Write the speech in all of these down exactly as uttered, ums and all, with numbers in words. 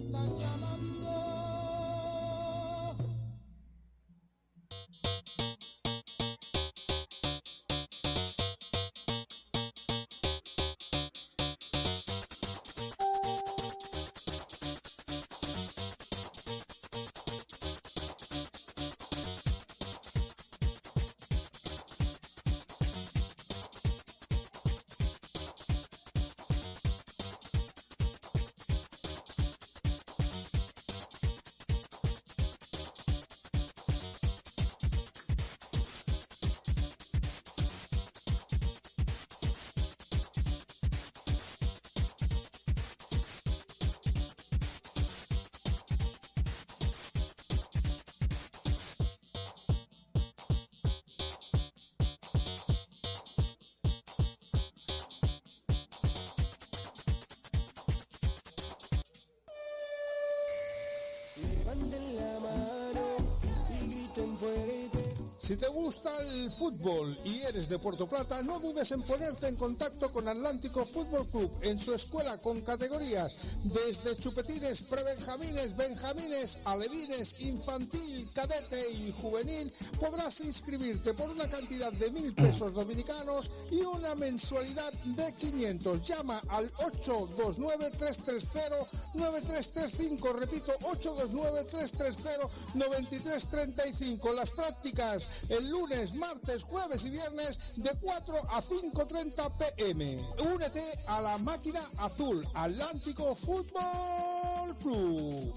Si te gusta el fútbol y eres de Puerto Plata, no dudes en ponerte en contacto con Atlántico Fútbol Club en su escuela con categorías desde chupetines, prebenjamines, benjamines, alevines, infantil, cadete y juvenil. Podrás inscribirte por una cantidad de mil pesos dominicanos y una mensualidad de quinientos. Llama al ocho dos nueve, tres tres cero, nueve tres tres cinco, repito, ocho dos nueve, tres tres cero, nueve tres tres cinco. Las prácticas el lunes, martes, jueves y viernes de cuatro a cinco treinta pm. Únete a la máquina azul, Atlántico Fútbol Club.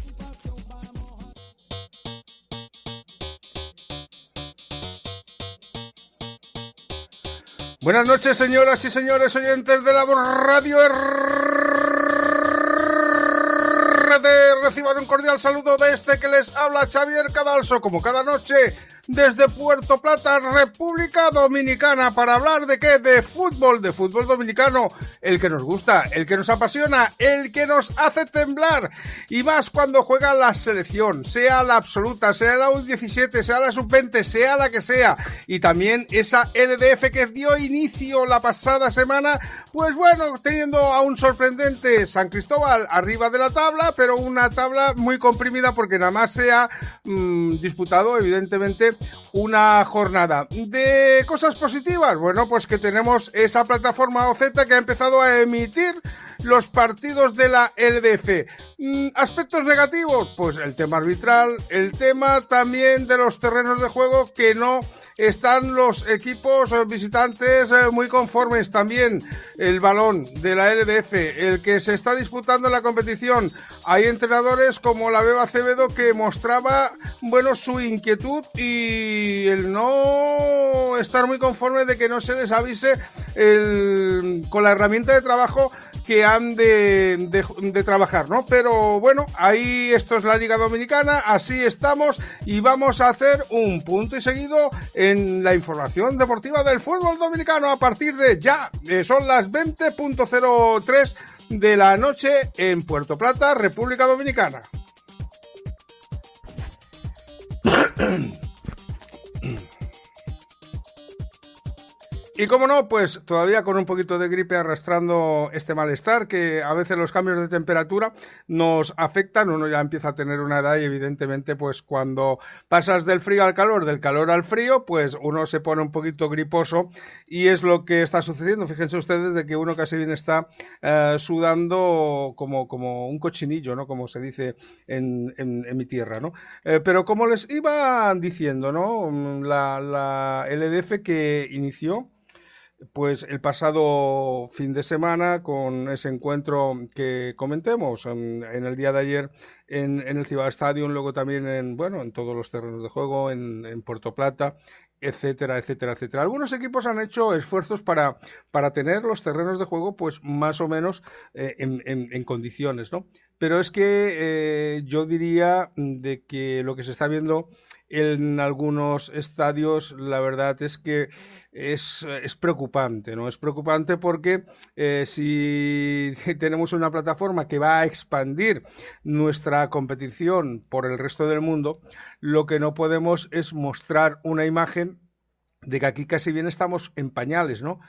Buenas noches, señoras y señores oyentes de la Radio R. Reciban un cordial saludo de este que les habla Xavier Cadalso, como cada noche, desde Puerto Plata, República Dominicana, para hablar de qué, de fútbol, de fútbol dominicano, el que nos gusta, el que nos apasiona, el que nos hace temblar, y más cuando juega la selección, sea la absoluta, sea la U diecisiete, sea la sub veinte, sea la que sea, y también esa L D F que dio inicio la pasada semana, pues bueno, teniendo a un sorprendente San Cristóbal arriba de la tabla, pero una tabla muy comprimida porque nada más se ha mmm, disputado evidentemente una jornada. De cosas positivas, bueno, pues que tenemos esa plataforma O Z que ha empezado a emitir los partidos de la L D F. Mm, aspectos negativos, pues el tema arbitral, el tema también de los terrenos de juego que no están los equipos visitantes muy conformes. También el balón de la L D F, el que se está disputando en la competición. Hay entrenadores como la Beba Acevedo que mostraba, bueno, su inquietud y el no estar muy conforme de que no se les avise el, con la herramienta de trabajo que han de, de, de trabajar, ¿no? Pero bueno, ahí esto es la Liga Dominicana, así estamos y vamos a hacer un punto y seguido en la información deportiva del fútbol dominicano a partir de ya. Eh, son las veinte cero tres de la noche en Puerto Plata, República Dominicana. Y como no, pues todavía con un poquito de gripe arrastrando este malestar que a veces los cambios de temperatura nos afectan, uno ya empieza a tener una edad y evidentemente pues cuando pasas del frío al calor, del calor al frío, pues uno se pone un poquito griposo y es lo que está sucediendo. Fíjense ustedes de que uno casi bien está eh, sudando como, como un cochinillo, ¿no? Como se dice en, en, en mi tierra, ¿no? Eh, pero como les iba diciendo, ¿no? La, la L D F que inició pues el pasado fin de semana con ese encuentro que comentemos en, en el día de ayer en, en el Cibao Stadium, luego también en, bueno, en todos los terrenos de juego, en, en Puerto Plata, etcétera, etcétera, etcétera. Algunos equipos han hecho esfuerzos para, para tener los terrenos de juego pues más o menos eh, en, en, en condiciones, ¿no? Pero es que eh, yo diría de que lo que se está viendo en algunos estadios, la verdad es que es, es preocupante, ¿no? Es preocupante porque eh, si tenemos una plataforma que va a expandir nuestra competición por el resto del mundo, lo que no podemos es mostrar una imagen de que aquí casi bien estamos en pañales, ¿no?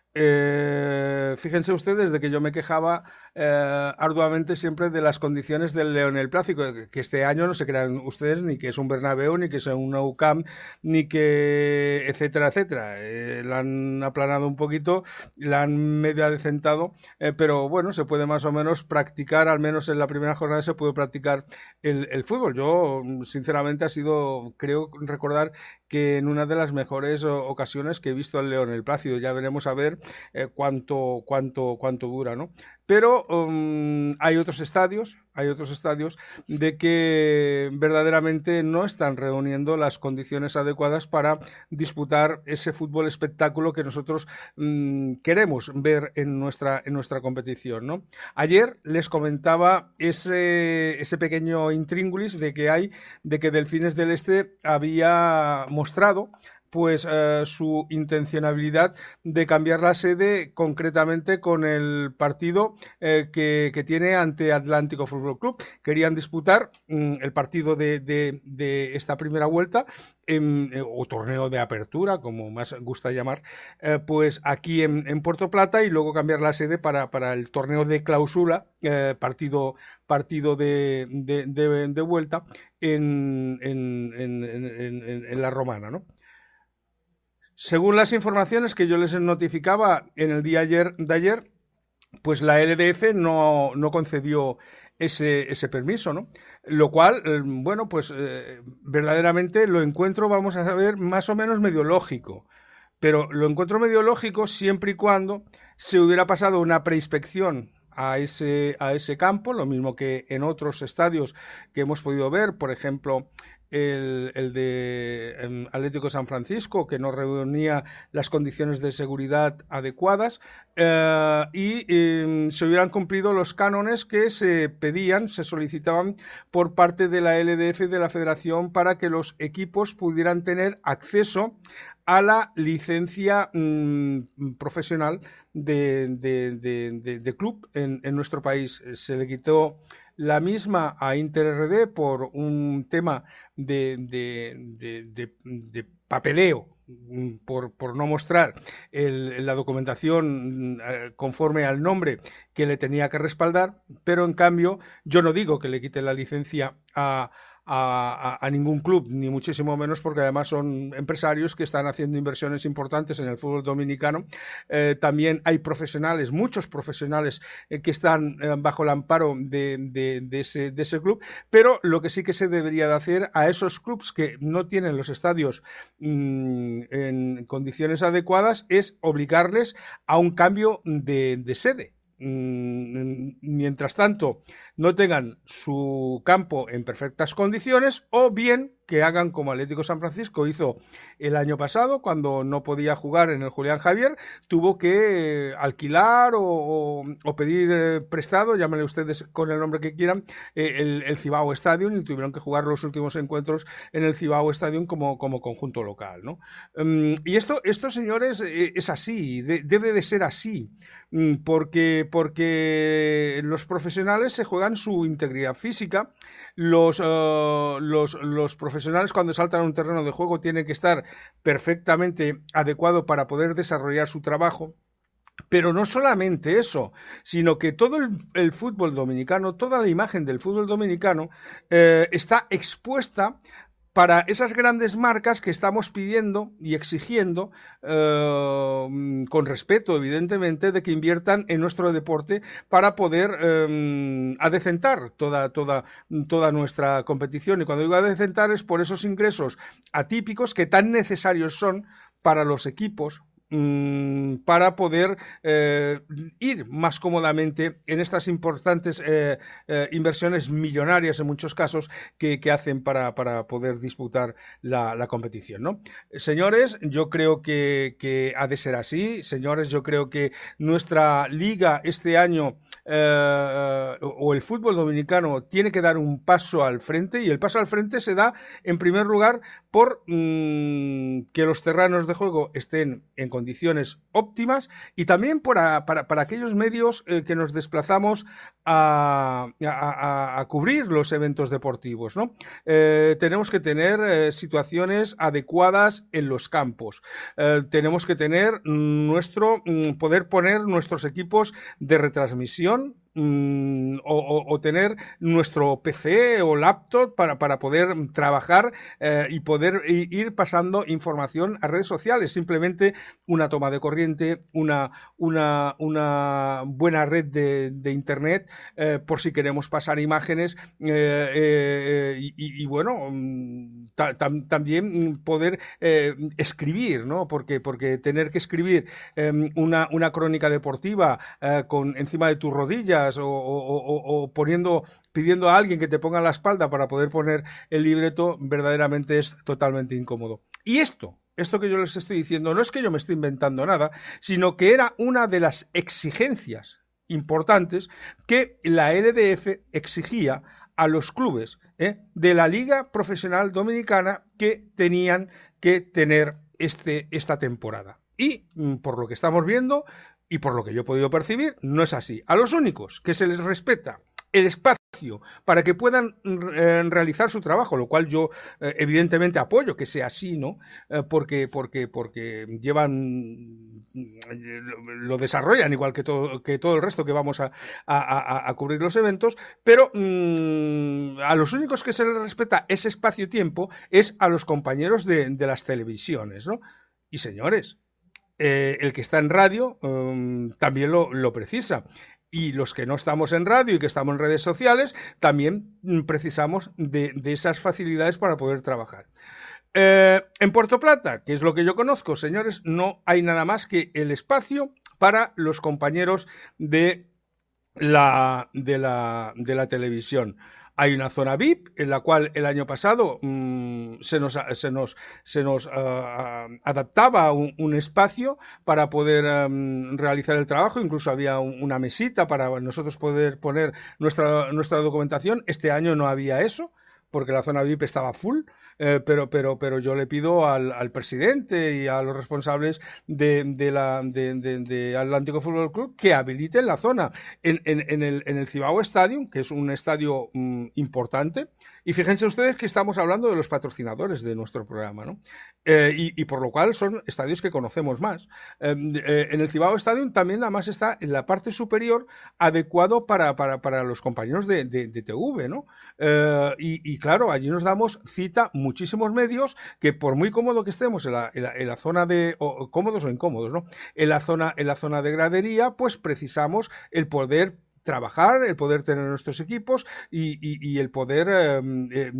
Eh, fíjense ustedes de que yo me quejaba eh, arduamente siempre de las condiciones del Leonel Plácido, que, que este año no se crean ustedes ni que es un Bernabéu, ni que es un Nou Camp, ni que etcétera, etcétera. Eh, la han aplanado un poquito, la han medio adecentado, eh, pero bueno, se puede más o menos practicar, al menos en la primera jornada se puede practicar el, el fútbol. Yo, sinceramente, ha sido, creo recordar que en una de las mejores ocasiones que he visto al Leonel Plácido. Ya veremos a ver eh, cuánto, cuánto, cuánto dura, ¿no? Pero um, hay otros estadios, hay otros estadios de que verdaderamente no están reuniendo las condiciones adecuadas para disputar ese fútbol espectáculo que nosotros um, queremos ver en nuestra, en nuestra competición, ¿no? Ayer les comentaba ese, ese pequeño intríngulis de que hay, de que Delfines del Este había mostrado pues eh, su intencionalidad de cambiar la sede concretamente con el partido eh, que, que tiene ante Atlántico Fútbol Club. Querían disputar mm, el partido de, de, de esta primera vuelta en, eh, o torneo de apertura, como más gusta llamar, eh, pues aquí en, en Puerto Plata y luego cambiar la sede para, para el torneo de clausura, eh, partido, partido de, de, de, de vuelta en, en, en, en, en la Romana, ¿no? Según las informaciones que yo les notificaba en el día ayer, de ayer, pues la L D F no, no concedió ese, ese permiso, ¿no? Lo cual, eh, bueno, pues eh, verdaderamente lo encuentro, vamos a ver, más o menos medio lógico. Pero lo encuentro medio lógico siempre y cuando se hubiera pasado una preinspección a ese, a ese campo, lo mismo que en otros estadios que hemos podido ver, por ejemplo, el, el de um, Atlético San Francisco, que no reunía las condiciones de seguridad adecuadas, eh, y eh, se hubieran cumplido los cánones que se pedían, se solicitaban por parte de la L D F y de la Federación para que los equipos pudieran tener acceso a la licencia mmm, profesional de, de, de, de, de club en, en nuestro país. Se le quitó la misma a Inter R D por un tema de, de, de, de, de papeleo, por, por no mostrar el, la documentación conforme al nombre que le tenía que respaldar, pero en cambio yo no digo que le quite la licencia a A, a, a ningún club, ni muchísimo menos, porque además son empresarios que están haciendo inversiones importantes en el fútbol dominicano. Eh, también hay profesionales, muchos profesionales eh, que están eh, bajo el amparo de, de, de, ese, de ese club, pero lo que sí que se debería de hacer a esos clubs que no tienen los estadios mmm, en condiciones adecuadas es obligarles a un cambio de, de sede. Mientras tanto no tengan su campo en perfectas condiciones, o bien que hagan como Atlético San Francisco hizo el año pasado, cuando no podía jugar en el Julián Javier, tuvo que alquilar o, o, o pedir eh, prestado, llámenle ustedes con el nombre que quieran, eh, el, el Cibao Stadium, y tuvieron que jugar los últimos encuentros en el Cibao Stadium como, como conjunto local, ¿no? Um, y esto, esto, señores, eh, es así, de, debe de ser así, porque, porque los profesionales se juegan su integridad física. Los, uh, los, los profesionales cuando saltan a un terreno de juego tienen que estar perfectamente adecuados para poder desarrollar su trabajo. Pero no solamente eso, sino que todo el, el fútbol dominicano, toda la imagen del fútbol dominicano eh, está expuesta para esas grandes marcas que estamos pidiendo y exigiendo, eh, con respeto, evidentemente, de que inviertan en nuestro deporte para poder eh, adecentar toda, toda, toda nuestra competición. Y cuando digo adecentar es por esos ingresos atípicos que tan necesarios son para los equipos, para poder eh, ir más cómodamente en estas importantes eh, eh, inversiones millonarias en muchos casos que, que hacen para, para poder disputar la, la competición, ¿no? Señores, yo creo que, que ha de ser así. Señores, yo creo que nuestra liga este año eh, o o el fútbol dominicano tiene que dar un paso al frente, y el paso al frente se da, en primer lugar, por mmm, que los terrenos de juego estén en condiciones óptimas, y también por a, para, para aquellos medios eh, que nos desplazamos a, a, a, a cubrir los eventos deportivos, ¿no? Eh, tenemos que tener eh, situaciones adecuadas en los campos. Eh, tenemos que tener nuestro, poder poner nuestros equipos de retransmisión O, o, o tener nuestro P C o laptop para, para poder trabajar eh, y poder ir pasando información a redes sociales. Simplemente una toma de corriente, una, una, una buena red de, de internet eh, por si queremos pasar imágenes eh, eh, y, y, y bueno, ta, tam, también poder eh, escribir, ¿no? Porque, porque tener que escribir eh, una, una crónica deportiva eh, con encima de tus rodillas O, o, o, o poniendo, pidiendo a alguien que te ponga la espalda para poder poner el libreto, verdaderamente es totalmente incómodo. Y esto, esto que yo les estoy diciendo, no es que yo me esté inventando nada, sino que era una de las exigencias importantes que la L D F exigía a los clubes ¿eh? de la Liga Profesional Dominicana que tenían que tener este, esta temporada. Y por lo que estamos viendo, y por lo que yo he podido percibir, no es así. A los únicos que se les respeta el espacio para que puedan eh, realizar su trabajo, lo cual yo eh, evidentemente apoyo que sea así, ¿no? Eh, porque, porque, porque llevan, lo desarrollan igual que todo, que todo el resto que vamos a, a, a, a cubrir los eventos, pero mmm, a los únicos que se les respeta ese espacio-tiempo es a los compañeros de, de las televisiones, ¿no? Y señores, Eh, el que está en radio um, también lo, lo precisa, y los que no estamos en radio y que estamos en redes sociales también mm, precisamos de, de esas facilidades para poder trabajar. Eh, en Puerto Plata, que es lo que yo conozco, señores, no hay nada más que el espacio para los compañeros de la, de la, de la televisión. Hay una zona V I P en la cual el año pasado mmm, se nos, se nos, se nos uh, adaptaba un, un espacio para poder um, realizar el trabajo. Incluso había un, una mesita para nosotros poder poner nuestra, nuestra documentación. Este año no había eso, porque la zona V I P estaba full. Eh, pero, pero, pero yo le pido al, al presidente y a los responsables de, de la de, de, de Atlántico Fútbol Club que habiliten la zona en, en, en, el, en el Cibao Stadium, que es un estadio mm, importante. Y fíjense ustedes que estamos hablando de los patrocinadores de nuestro programa, ¿no? Eh, y, y por lo cual son estadios que conocemos más. Eh, eh, en el Cibao Stadium también además está en la parte superior adecuado para, para, para los compañeros de, de, de T V, ¿no? Eh, y, y claro, allí nos damos cita muchísimos medios que por muy cómodo que estemos en la, en la, en la zona de, o cómodos o incómodos, ¿no? En la zona, en la zona de gradería, pues precisamos el poder trabajar, el poder tener nuestros equipos y, y, y el poder eh, eh,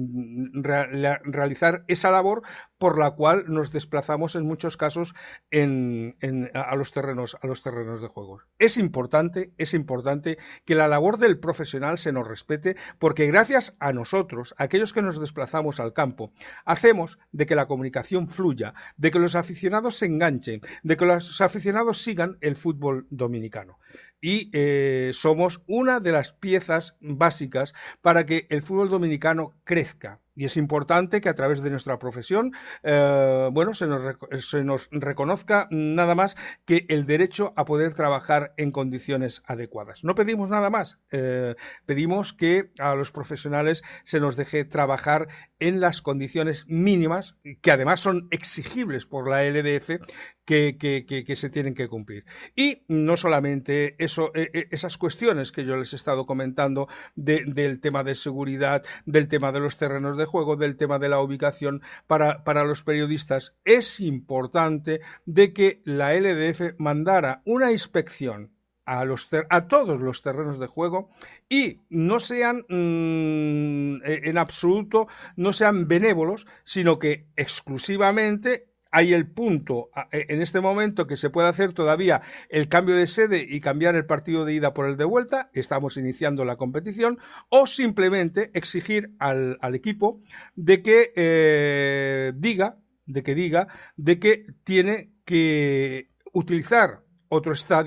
re, realizar esa labor por la cual nos desplazamos en muchos casos en, en, a los terrenos, a los terrenos de juego. Es importante, es importante que la labor del profesional se nos respete, porque gracias a nosotros, a aquellos que nos desplazamos al campo, hacemos de que la comunicación fluya, de que los aficionados se enganchen, de que los aficionados sigan el fútbol dominicano. Y eh, somos una de las piezas básicas para que el fútbol dominicano crezca. Y es importante que a través de nuestra profesión, eh, bueno, se nos, se nos reconozca nada más que el derecho a poder trabajar en condiciones adecuadas. No pedimos nada más, eh, pedimos que a los profesionales se nos deje trabajar en las condiciones mínimas, que además son exigibles por la L D F, que, que, que, que se tienen que cumplir. Y no solamente eso, eh, esas cuestiones que yo les he estado comentando de, del tema de seguridad, del tema de los terrenos de juego, del tema de la ubicación para, para los periodistas, es importante de que la L D F mandara una inspección a, los ter a todos los terrenos de juego y no sean mmm, en absoluto, no sean benévolos, sino que exclusivamente hay el punto en este momento que se puede hacer todavía el cambio de sede y cambiar el partido de ida por el de vuelta, estamos iniciando la competición, o simplemente exigir al, al equipo de que eh, diga, de que diga, de que tiene que utilizar otro estadio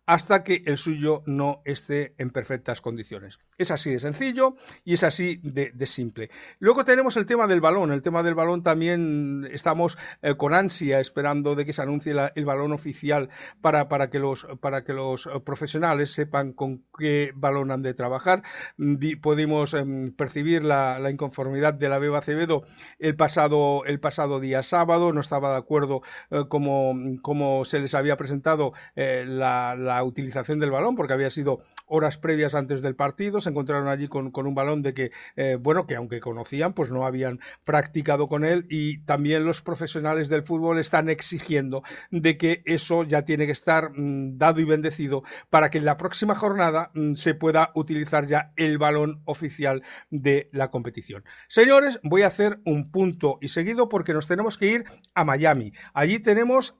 hasta que el suyo no esté en perfectas condiciones. Es así de sencillo y es así de, de simple. Luego tenemos el tema del balón. El tema del balón también estamos eh, con ansia esperando de que se anuncie la, el balón oficial para, para, que los, para que los profesionales sepan con qué balón han de trabajar. Di, pudimos eh, percibir la, la inconformidad de la Beba Acevedo el pasado, el pasado día sábado. No estaba de acuerdo eh, como, como se les había presentado eh, la, la utilización del balón, porque había sido horas previas antes del partido. Se encontraron allí con, con un balón de que, eh, bueno, que aunque conocían, pues no habían practicado con él, y también los profesionales del fútbol están exigiendo de que eso ya tiene que estar mmm, dado y bendecido para que en la próxima jornada mmm, se pueda utilizar ya el balón oficial de la competición. Señores, voy a hacer un punto y seguido porque nos tenemos que ir a Miami. Allí tenemos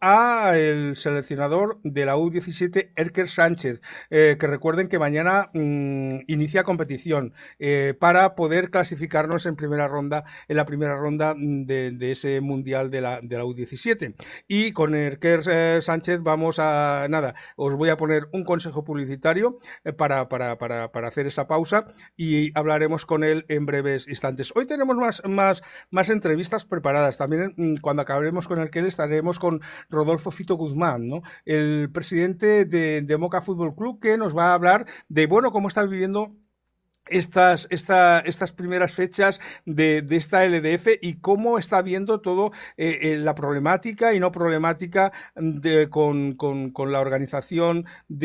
al seleccionador de la U diecisiete, Erker Sánchez, eh, que recuerden que mañana mmm, inicia competición eh, para poder clasificarnos en primera ronda, en la primera ronda de, de ese mundial de la, de la U diecisiete. Y con Erker eh, Sánchez vamos a, nada, os voy a poner un consejo publicitario eh, para, para, para, para hacer esa pausa y hablaremos con él en breves instantes. Hoy tenemos más, más, más entrevistas preparadas. También cuando acabemos con Erker estaremos con Rodolfo Fito Guzmán, ¿no? El presidente de, de Moca Fútbol Club, que nos va a hablar de, bueno, cómo está viviendo Estas, esta, estas primeras fechas de, de esta L D F y cómo está viendo todo eh, eh, la problemática y no problemática de, con, con, con la organización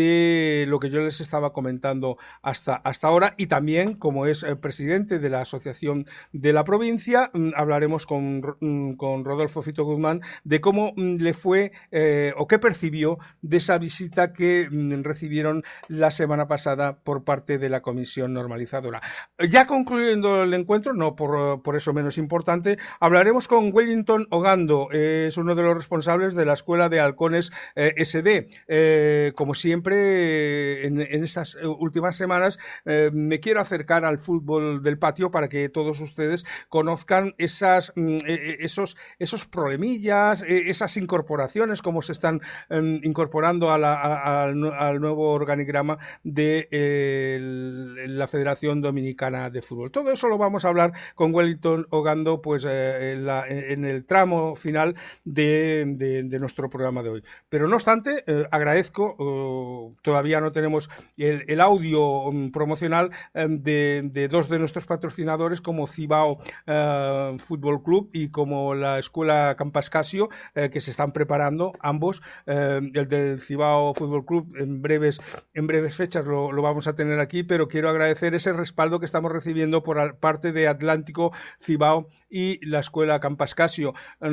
de lo que yo les estaba comentando hasta, hasta ahora, y también como es el presidente de la asociación de la provincia, hablaremos con, con Rodolfo Fito Guzmán de cómo le fue eh, o qué percibió de esa visita que recibieron la semana pasada por parte de la Comisión Normalizadora. Ya concluyendo el encuentro, no por, por eso menos importante, hablaremos con Wellington Ogando, eh, es uno de los responsables de la Escuela de Halcones eh, S D. Eh, como siempre, eh, en, en estas últimas semanas eh, me quiero acercar al fútbol del patio para que todos ustedes conozcan esas, eh, esos, esos problemillas, eh, esas incorporaciones, como se están eh, incorporando a la, a, al, al nuevo organigrama de eh, la Federación Dominicana de Fútbol. Todo eso lo vamos a hablar con Wellington Ogando pues eh, en, la, en el tramo final de, de, de nuestro programa de hoy. Pero no obstante, eh, agradezco, eh, todavía no tenemos el, el audio um, promocional eh, de, de dos de nuestros patrocinadores, como Cibao eh, Fútbol Club y como la Escuela Campascasio, eh, que se están preparando ambos. Eh, el del Cibao Fútbol Club en breves, en breves fechas lo, lo vamos a tener aquí, pero quiero agradecer ese respaldo que estamos recibiendo por parte de Atlántico, Cibao y la Escuela Campascasio.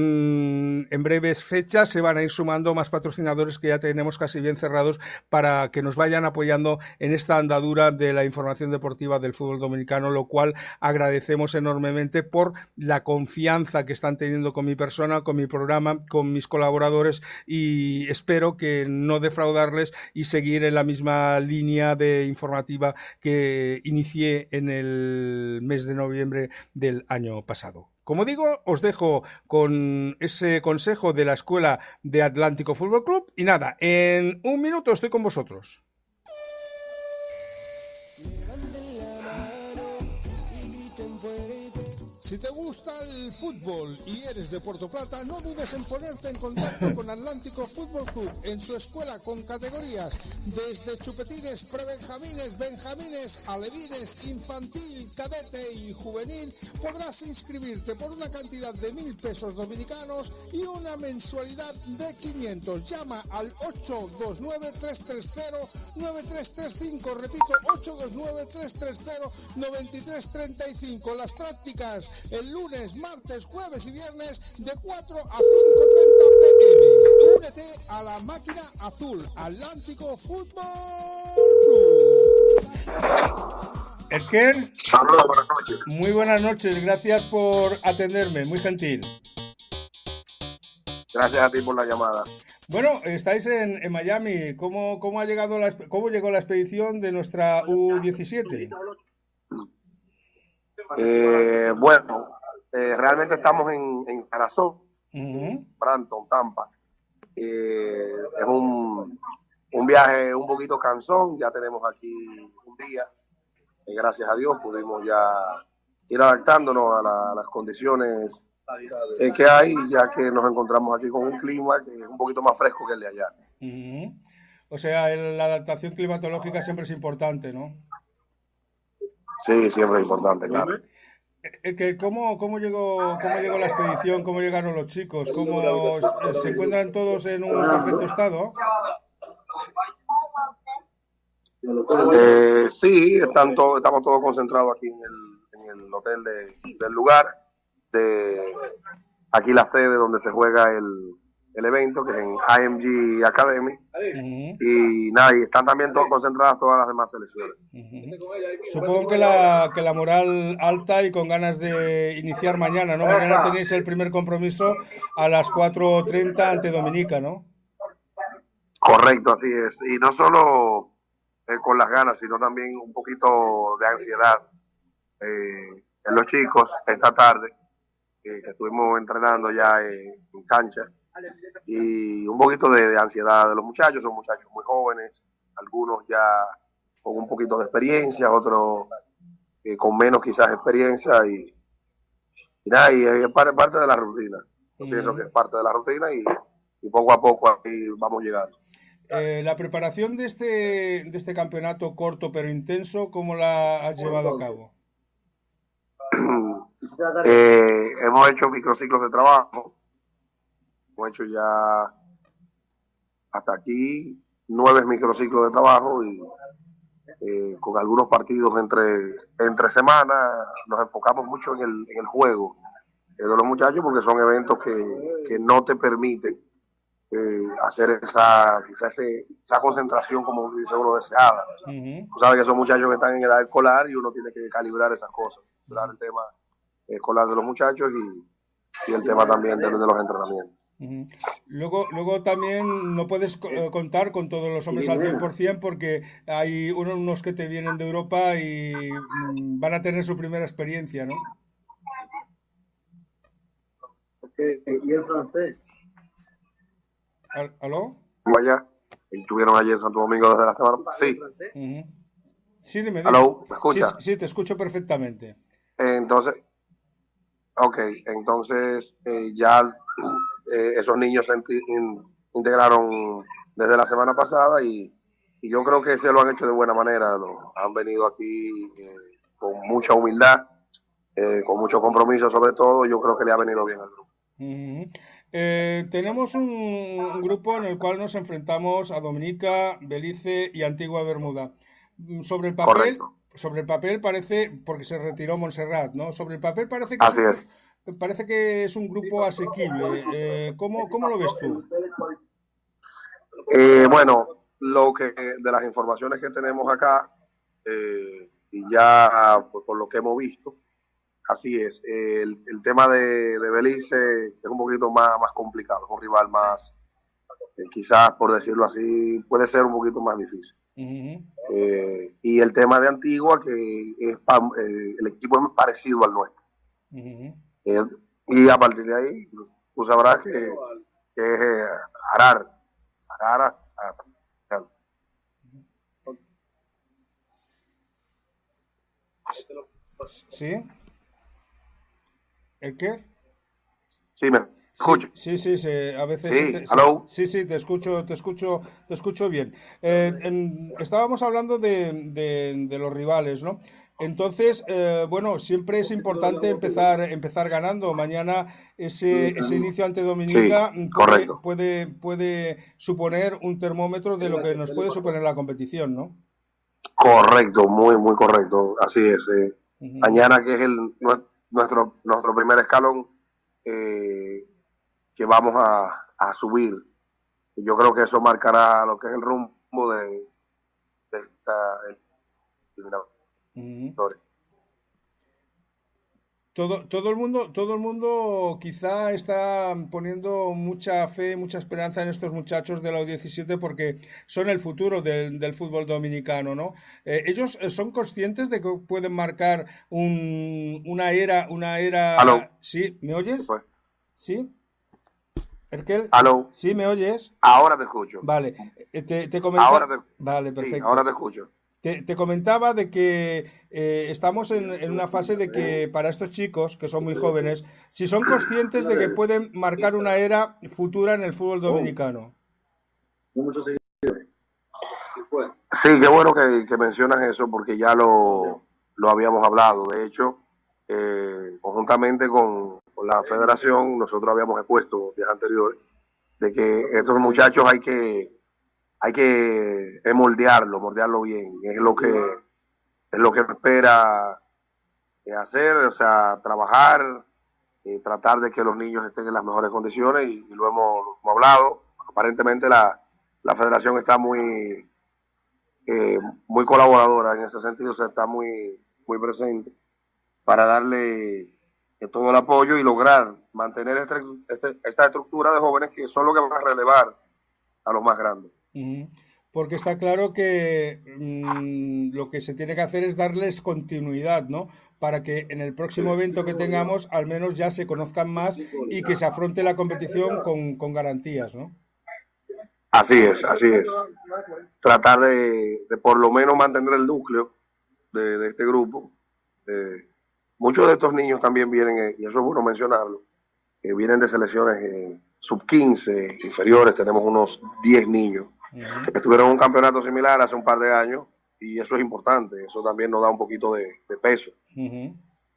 En breves fechas se van a ir sumando más patrocinadores que ya tenemos casi bien cerrados para que nos vayan apoyando en esta andadura de la información deportiva del fútbol dominicano, lo cual agradecemos enormemente por la confianza que están teniendo con mi persona, con mi programa, con mis colaboradores, y espero que no defraudarles y seguir en la misma línea de informativa que inicié en el mes de noviembre del año pasado. Como digo, os dejo con ese consejo de la Escuela de Atlántico Fútbol Club y nada, en un minuto estoy con vosotros. Si te gusta el fútbol y eres de Puerto Plata, no dudes en ponerte en contacto con Atlántico Fútbol Club en su escuela con categorías desde chupetines, prebenjamines, benjamines, alevines, infantil, cadete y juvenil. Podrás inscribirte por una cantidad de mil pesos dominicanos y una mensualidad de quinientos. Llama al ocho dos nueve, tres tres cero, nueve tres tres cinco. Repito, ocho dos nueve, tres tres cero, nueve tres tres cinco. Las prácticas el lunes, martes, jueves y viernes de cuatro a cinco treinta p m Únete a la máquina azul, Atlántico Fútbol Club. Erker, saludos, buenas noches. Muy buenas noches, gracias por atenderme, muy gentil. Gracias a ti por la llamada. Bueno, estáis en, en Miami. ¿Cómo, cómo ha llegado la, cómo llegó la expedición de nuestra U diecisiete? Eh, bueno, eh, realmente estamos en, en Sarasota, uh-huh. Brampton, Tampa. Eh, es un un viaje un poquito cansón, ya tenemos aquí un día, y gracias a Dios pudimos ya ir adaptándonos a, la, a las condiciones eh, que hay, ya que nos encontramos aquí con un clima que es un poquito más fresco que el de allá. Uh-huh. O sea, el, la adaptación climatológica siempre es importante, ¿no? Sí, siempre es importante, claro. Eh, que ¿cómo, cómo, llegó, ¿Cómo llegó la expedición? ¿Cómo llegaron los chicos? ¿Cómo se encuentran todos en un perfecto estado? Eh, sí, están todo, estamos todos concentrados aquí en el, en el hotel de, del lugar. De, aquí la sede donde se juega el, el evento, que es en I M G Academy. Uh-huh. Y nada, y están también todos concentradas todas las demás selecciones. Uh-huh. Supongo que la, que la moral alta y con ganas de iniciar mañana, ¿no? Mañana tenéis el primer compromiso a las cuatro treinta ante Dominica, ¿no? Correcto, así es. Y no solo eh, con las ganas, sino también un poquito de ansiedad eh, en los chicos esta tarde, eh, que estuvimos entrenando ya en, en cancha, y un poquito de, de ansiedad de los muchachos. Son muchachos muy jóvenes, algunos ya con un poquito de experiencia, otros eh, con menos quizás experiencia, y, y nada, y es parte, parte de la rutina. Yo mm. pienso que es parte de la rutina, y, y poco a poco aquí vamos llegando. Eh, la preparación de este, de este campeonato corto pero intenso, ¿cómo la has llevado a cabo? eh, hemos hecho microciclos de trabajo, hemos hecho ya hasta aquí nueve microciclos de trabajo, y eh, con algunos partidos entre, entre semanas. Nos enfocamos mucho en el, en el juego eh, de los muchachos, porque son eventos que, que no te permiten Eh, hacer esa, quizás ese, esa concentración como dice uno deseada. Uh-huh. Tú sabes que son muchachos que están en edad escolar y uno tiene que calibrar esas cosas, calibrar el tema escolar de los muchachos y, y el tema también de, de los entrenamientos. Uh-huh. Luego, luego también no puedes eh, contar con todos los hombres al cien por ciento, porque hay unos que te vienen de Europa y mm, van a tener su primera experiencia, ¿no? Okay. ¿Y el francés? ¿Aló? Allá, estuvieron allí en Santo Domingo desde la semana pasada. Sí. Uh-huh. Sí, dime, dime. ¿Aló? ¿Me escuchas? Sí, sí, te escucho perfectamente. Eh, entonces, ok, entonces eh, ya eh, esos niños se in, integraron desde la semana pasada, y, y yo creo que se lo han hecho de buena manera. Lo, han venido aquí eh, con mucha humildad, eh, con mucho compromiso sobre todo. Yo creo que le ha venido bien al grupo. Uh-huh. Eh, tenemos un, un grupo en el cual nos enfrentamos a Dominica, Belice y Antigua Bermuda. Sobre el papel, Correcto. sobre el papel parece, porque se retiró Montserrat, ¿no? Sobre el papel parece que Así es, es. parece que es un grupo asequible. Eh, ¿cómo, ¿Cómo lo ves tú? Eh, bueno, lo que de las informaciones que tenemos acá eh, y ya pues, por lo que hemos visto. Así es, el, el tema de, de Belice es un poquito más, más complicado, es un rival más, eh, quizás por decirlo así, puede ser un poquito más difícil. Uh-huh. Eh, y el tema de Antigua, que es eh, el equipo es parecido al nuestro. Uh-huh. Eh, y a partir de ahí, tú sabrás que, que es eh, arar, arar, arar. ¿Sí? ¿El qué? Sí, me escucho. Sí, sí, sí, a veces sí, te, hello. sí, sí, te escucho, te escucho, te escucho bien. Eh, en, estábamos hablando de, de, de los rivales, ¿no? Entonces, eh, bueno, siempre es importante empezar, empezar ganando. Mañana ese, ese inicio ante Dominica sí, puede, puede, puede suponer un termómetro de lo que nos puede suponer la competición, ¿no? Correcto, muy, muy correcto. Así es. Eh. Uh-huh. Mañana, que es el nuestro, nuestro primer escalón, eh, que vamos a, a subir. Y yo creo que eso marcará lo que es el rumbo de, de esta eliminatoria. Uh-huh. Todo, todo el mundo, todo el mundo quizá está poniendo mucha fe, mucha esperanza en estos muchachos de la U diecisiete, porque son el futuro del, del fútbol dominicano, ¿no? Eh, ellos son conscientes de que pueden marcar un, una era, una era. ¿Aló? ¿Sí? ¿Me oyes? Pues. ¿Sí? Erkel, ¿Aló? ¿sí me oyes? Ahora te escucho. Vale, eh, te, te comenta- Ahora te, Vale, sí, perfecto. ahora te escucho. Te, te comentaba de que eh, estamos en, en una fase de que para estos chicos, que son muy jóvenes, si son conscientes de que pueden marcar una era futura en el fútbol dominicano. No muchos seguidores. ¿Qué fue? Sí, qué bueno que, que mencionas eso porque ya lo, lo habíamos hablado. De hecho, eh, conjuntamente con, con la federación, nosotros habíamos expuesto días anteriores de que estos muchachos hay que hay que eh, moldearlo, moldearlo bien. Es lo que es lo que espera eh, hacer, o sea, trabajar, eh, tratar de que los niños estén en las mejores condiciones y, y lo, hemos, lo hemos hablado. Aparentemente la, la federación está muy eh, muy colaboradora en ese sentido, o sea, está muy, muy presente para darle eh, todo el apoyo y lograr mantener este, este, esta estructura de jóvenes que son los que van a relevar a los más grandes. Ujú. Porque está claro que mm, lo que se tiene que hacer es darles continuidad, ¿no? Para que en el próximo evento que tengamos al menos ya se conozcan más y que se afronte la competición con, con garantías, ¿no? Así es, así es. Tratar de, de por lo menos mantener el núcleo de, de este grupo. Eh, muchos de estos niños también vienen, eh, y eso es bueno mencionarlo, eh, vienen de selecciones eh, sub quince, inferiores. Tenemos unos diez niños Uh-huh. que estuvieron en un campeonato similar hace un par de años, y eso es importante, eso también nos da un poquito de, de peso. Uh-huh.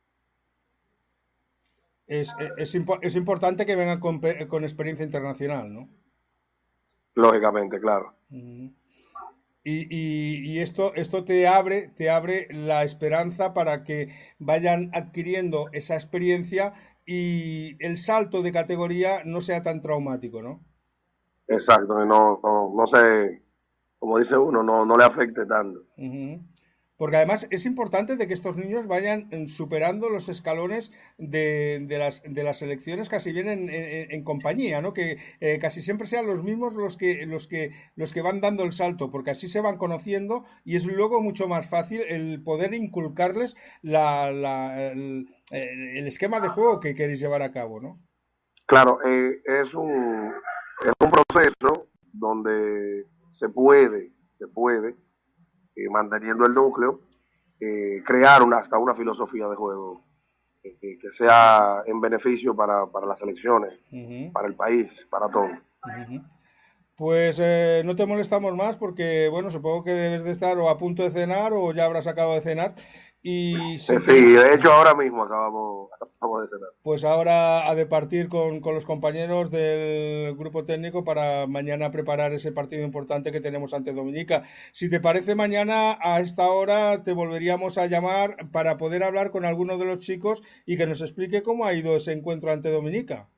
Es, es, es, impo es, importante que vengan con, con experiencia internacional, ¿no? Lógicamente, claro. Uh-huh. Y, y, y esto, esto te abre, te abre la esperanza para que vayan adquiriendo esa experiencia y el salto de categoría no sea tan traumático, ¿no? Exacto, no, no, no se, como dice uno, no, no le afecte tanto. Uh-huh. Porque además es importante de que estos niños vayan superando los escalones de, de, las, de las selecciones casi bien en, en, en compañía, ¿no? Que eh, casi siempre sean los mismos los que, los, que, los que van dando el salto, porque así se van conociendo y es luego mucho más fácil el poder inculcarles la, la, el, el esquema de juego que queréis llevar a cabo, ¿no? Claro, eh, es, un, es un proceso donde se puede, se puede, Eh, manteniendo el núcleo, eh, crear una, hasta una filosofía de juego eh, que, que sea en beneficio para, para las elecciones, uh-huh. para el país, para todo. Uh-huh. Pues eh, no te molestamos más porque, bueno, supongo que debes de estar o a punto de cenar o ya habrás acabado de cenar. Y sí, sí, de hecho ahora mismo acabamos, acabamos de cenar. Pues ahora ha de partir con, con los compañeros del grupo técnico para mañana preparar ese partido importante que tenemos ante Dominica. Si te parece, mañana a esta hora te volveríamos a llamar para poder hablar con alguno de los chicos y que nos explique cómo ha ido ese encuentro ante Dominica.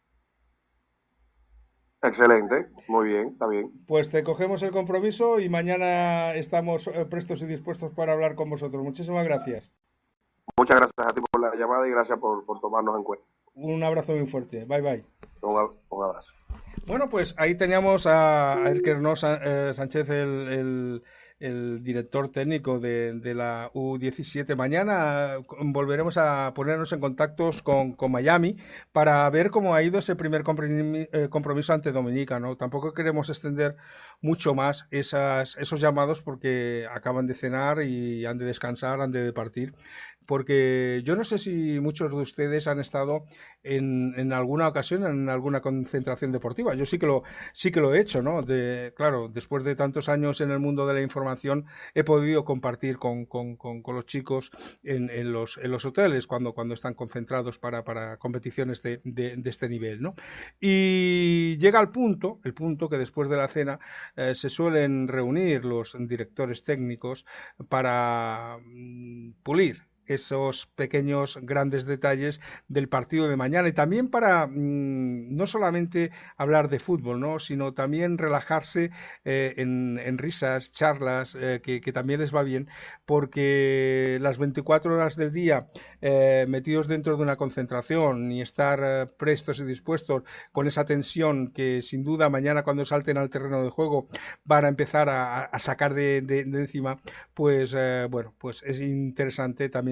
Excelente, muy bien, está bien. Pues te cogemos el compromiso y mañana estamos prestos y dispuestos para hablar con vosotros. Muchísimas gracias. Muchas gracias a ti por la llamada y gracias por, por tomarnos en cuenta. Un abrazo muy fuerte. Bye, bye. Un, un abrazo. Bueno, pues ahí teníamos a Erker Sánchez, el, el, el director técnico de, de la U diecisiete. Mañana volveremos a ponernos en contacto con, con Miami para ver cómo ha ido ese primer compromiso ante Dominica, ¿no? Tampoco queremos extender mucho más esas, esos llamados porque acaban de cenar y han de descansar, han de partir. Porque yo no sé si muchos de ustedes han estado en, en alguna ocasión en alguna concentración deportiva. Yo sí que lo sí que lo he hecho, ¿no? De, claro, después de tantos años en el mundo de la información he podido compartir con, con, con, con los chicos en, en, los, en los hoteles cuando, cuando están concentrados para, para competiciones de, de, de este nivel, ¿no? Y llega el punto, el punto que después de la cena eh, se suelen reunir los directores técnicos para mm, pulir esos pequeños grandes detalles del partido de mañana y también para mmm, no solamente hablar de fútbol, ¿no? Sino también relajarse eh, en, en risas, charlas, eh, que, que también les va bien, porque las veinticuatro horas del día eh, metidos dentro de una concentración y estar eh, prestos y dispuestos con esa tensión que sin duda mañana cuando salten al terreno de juego van a empezar a, a sacar de, de, de encima, pues eh, bueno, pues es interesante también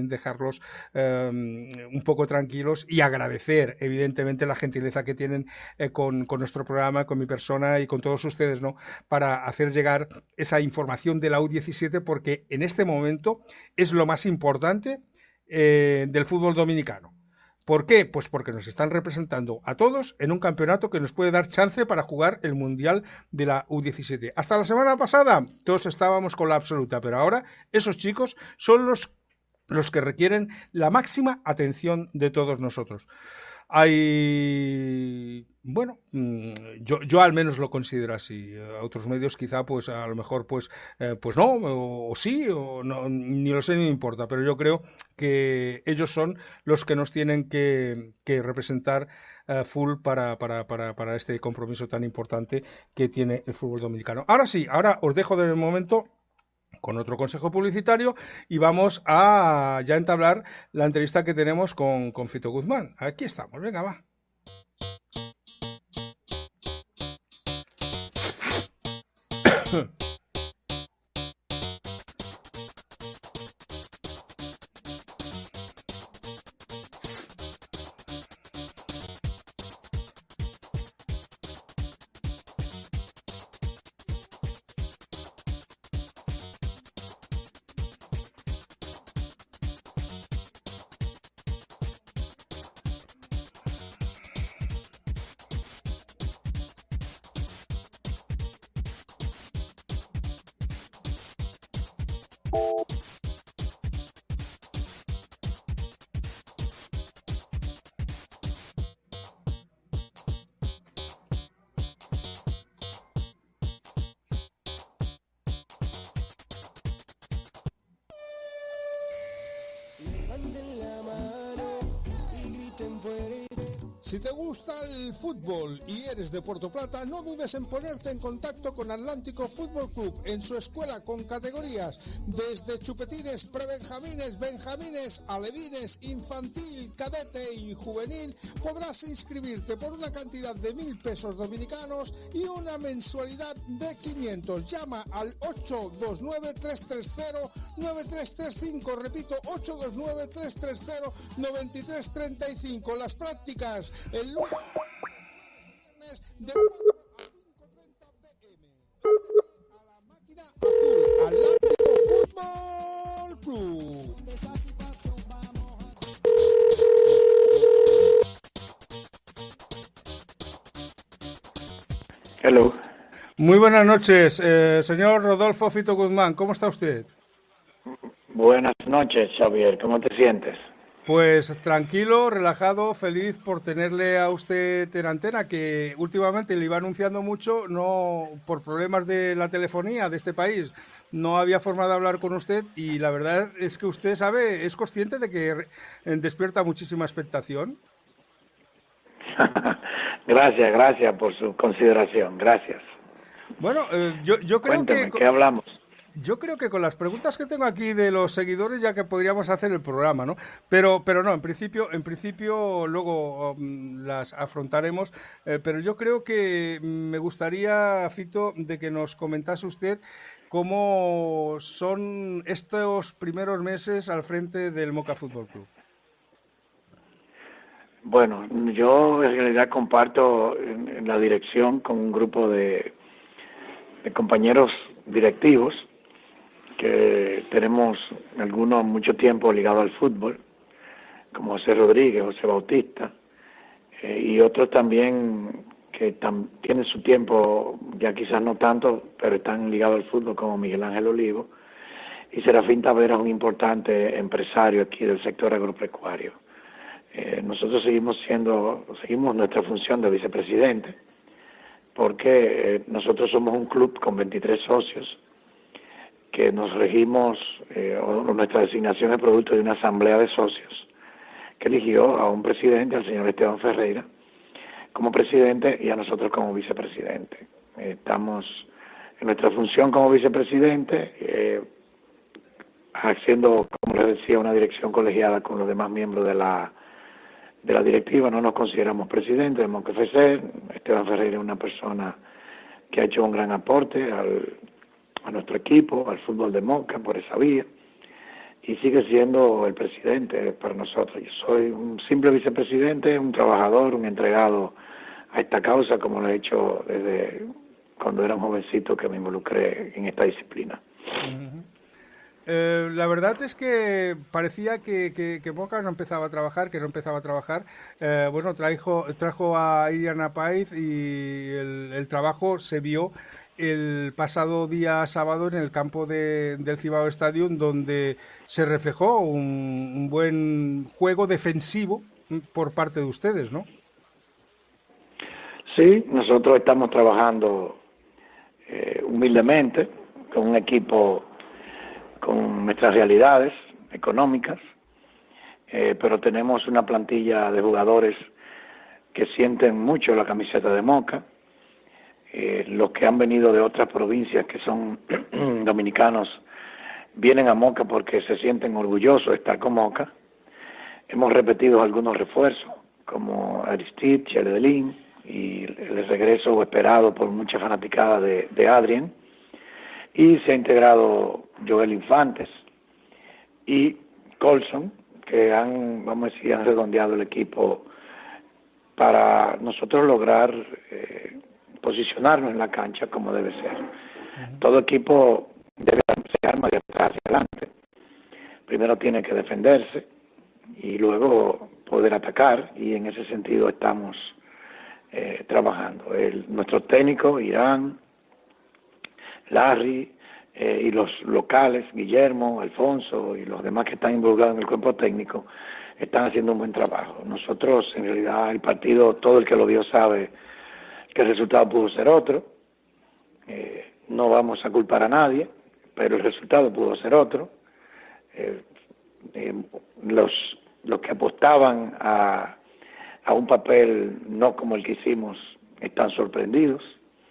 también dejarlos eh, un poco tranquilos y agradecer evidentemente la gentileza que tienen eh, con, con nuestro programa, con mi persona y con todos ustedes, ¿no? Para hacer llegar esa información de la U diecisiete, porque en este momento es lo más importante eh, del fútbol dominicano. ¿Por qué? Pues porque nos están representando a todos en un campeonato que nos puede dar chance para jugar el Mundial de la U diecisiete. Hasta la semana pasada todos estábamos con la absoluta, pero ahora esos chicos son los, los que requieren la máxima atención de todos nosotros. Hay, bueno, yo, yo al menos lo considero así. A otros medios quizá pues a lo mejor pues eh, pues no, o, o sí, o no, ni lo sé ni me importa, pero yo creo que ellos son los que nos tienen que, que representar uh, full para, para, para, para este compromiso tan importante que tiene el fútbol dominicano. Ahora sí, ahora os dejo de momento con otro consejo publicitario y vamos a ya entablar la entrevista que tenemos con, con Fito Guzmán. Aquí estamos, venga, va. Si te gusta el fútbol y eres de Puerto Plata, no dudes en ponerte en contacto con Atlántico Fútbol Club en su escuela con categorías desde chupetines, prebenjamines, benjamines, alevines, infantil, cadete y juvenil. Podrás inscribirte por una cantidad de mil pesos dominicanos y una mensualidad de quinientos. Llama al ocho dos nueve, tres tres cero, nueve tres tres cinco, repito, ocho dos nueve, tres tres cero, nueve tres tres cinco. Las prácticas el lunes de cuatro a cinco treinta pm a la máquina azul, Atlántico Fútbol Club. Hello. Muy buenas noches, eh, señor Rodolfo Fito Guzmán, ¿cómo está usted? Buenas noches, Xavier, ¿cómo te sientes? Pues tranquilo, relajado, feliz por tenerle a usted en antena, que últimamente le iba anunciando mucho, no por problemas de la telefonía de este país, no había forma de hablar con usted y la verdad es que usted sabe, es consciente de que despierta muchísima expectación. Gracias, gracias por su consideración, gracias. Bueno, eh, yo, yo creo Cuéntame, que... ¿qué hablamos? Yo creo que con las preguntas que tengo aquí de los seguidores ya que podríamos hacer el programa, ¿no? Pero, pero no, en principio, en principio luego um, las afrontaremos. Eh, pero yo creo que me gustaría, Fito, de que nos comentase usted cómo son estos primeros meses al frente del Moca Fútbol Club. Bueno, yo en realidad comparto en, en la dirección con un grupo de, de compañeros directivos que tenemos algunos mucho tiempo ligados al fútbol, como José Rodríguez, José Bautista, eh, y otros también que tam, tienen su tiempo, ya quizás no tanto, pero están ligados al fútbol, como Miguel Ángel Olivo, y Serafín Tavera, un importante empresario aquí del sector agropecuario. Eh, nosotros seguimos siendo, seguimos nuestra función de vicepresidente, porque eh, nosotros somos un club con veintitrés socios, que nos regimos, eh, o nuestra designación es producto de una asamblea de socios que eligió a un presidente, al señor Esteban Ferreira, como presidente y a nosotros como vicepresidente. Eh, estamos en nuestra función como vicepresidente, eh, haciendo, como les decía, una dirección colegiada con los demás miembros de la de la directiva. No nos consideramos presidente de Moca F C. Esteban Ferreira es una persona que ha hecho un gran aporte al a nuestro equipo, al fútbol de Moca, por esa vía, y sigue siendo el presidente para nosotros. Yo soy un simple vicepresidente, un trabajador, un entregado a esta causa, como lo he hecho desde cuando era un jovencito que me involucré en esta disciplina. Uh-huh. Eh, la verdad es que parecía que, que, que Moca no empezaba a trabajar, que no empezaba a trabajar. Eh, bueno, trajo, trajo a Irian Paiz y el, el trabajo se vio el pasado día sábado en el campo de, del Cibao Stadium, donde se reflejó un, un buen juego defensivo por parte de ustedes, ¿no? Sí, nosotros estamos trabajando eh, humildemente con un equipo con nuestras realidades económicas, eh, pero tenemos una plantilla de jugadores que sienten mucho la camiseta de Moca. Eh, los que han venido de otras provincias que son dominicanos vienen a Moca porque se sienten orgullosos de estar con Moca. Hemos repetido algunos refuerzos como Aristide, Chedelín y el regreso esperado por mucha fanaticada de, de Adrien, y se ha integrado Joel Infantes y Colson, que han, vamos a decir, han redondeado el equipo para nosotros lograr eh, posicionarnos en la cancha como debe ser. Uh-huh. Todo equipo debe se arma de atrás hacia adelante. Primero tiene que defenderse y luego poder atacar, y en ese sentido estamos eh, trabajando. El, nuestros técnicos, Irán, Larry eh, y los locales, Guillermo, Alfonso y los demás que están involucrados en el cuerpo técnico, están haciendo un buen trabajo. Nosotros, en realidad, el partido, todo el que lo vio sabe que el resultado pudo ser otro. Eh, no vamos a culpar a nadie, pero el resultado pudo ser otro. Eh, eh, los, los que apostaban a, a un papel no como el que hicimos están sorprendidos.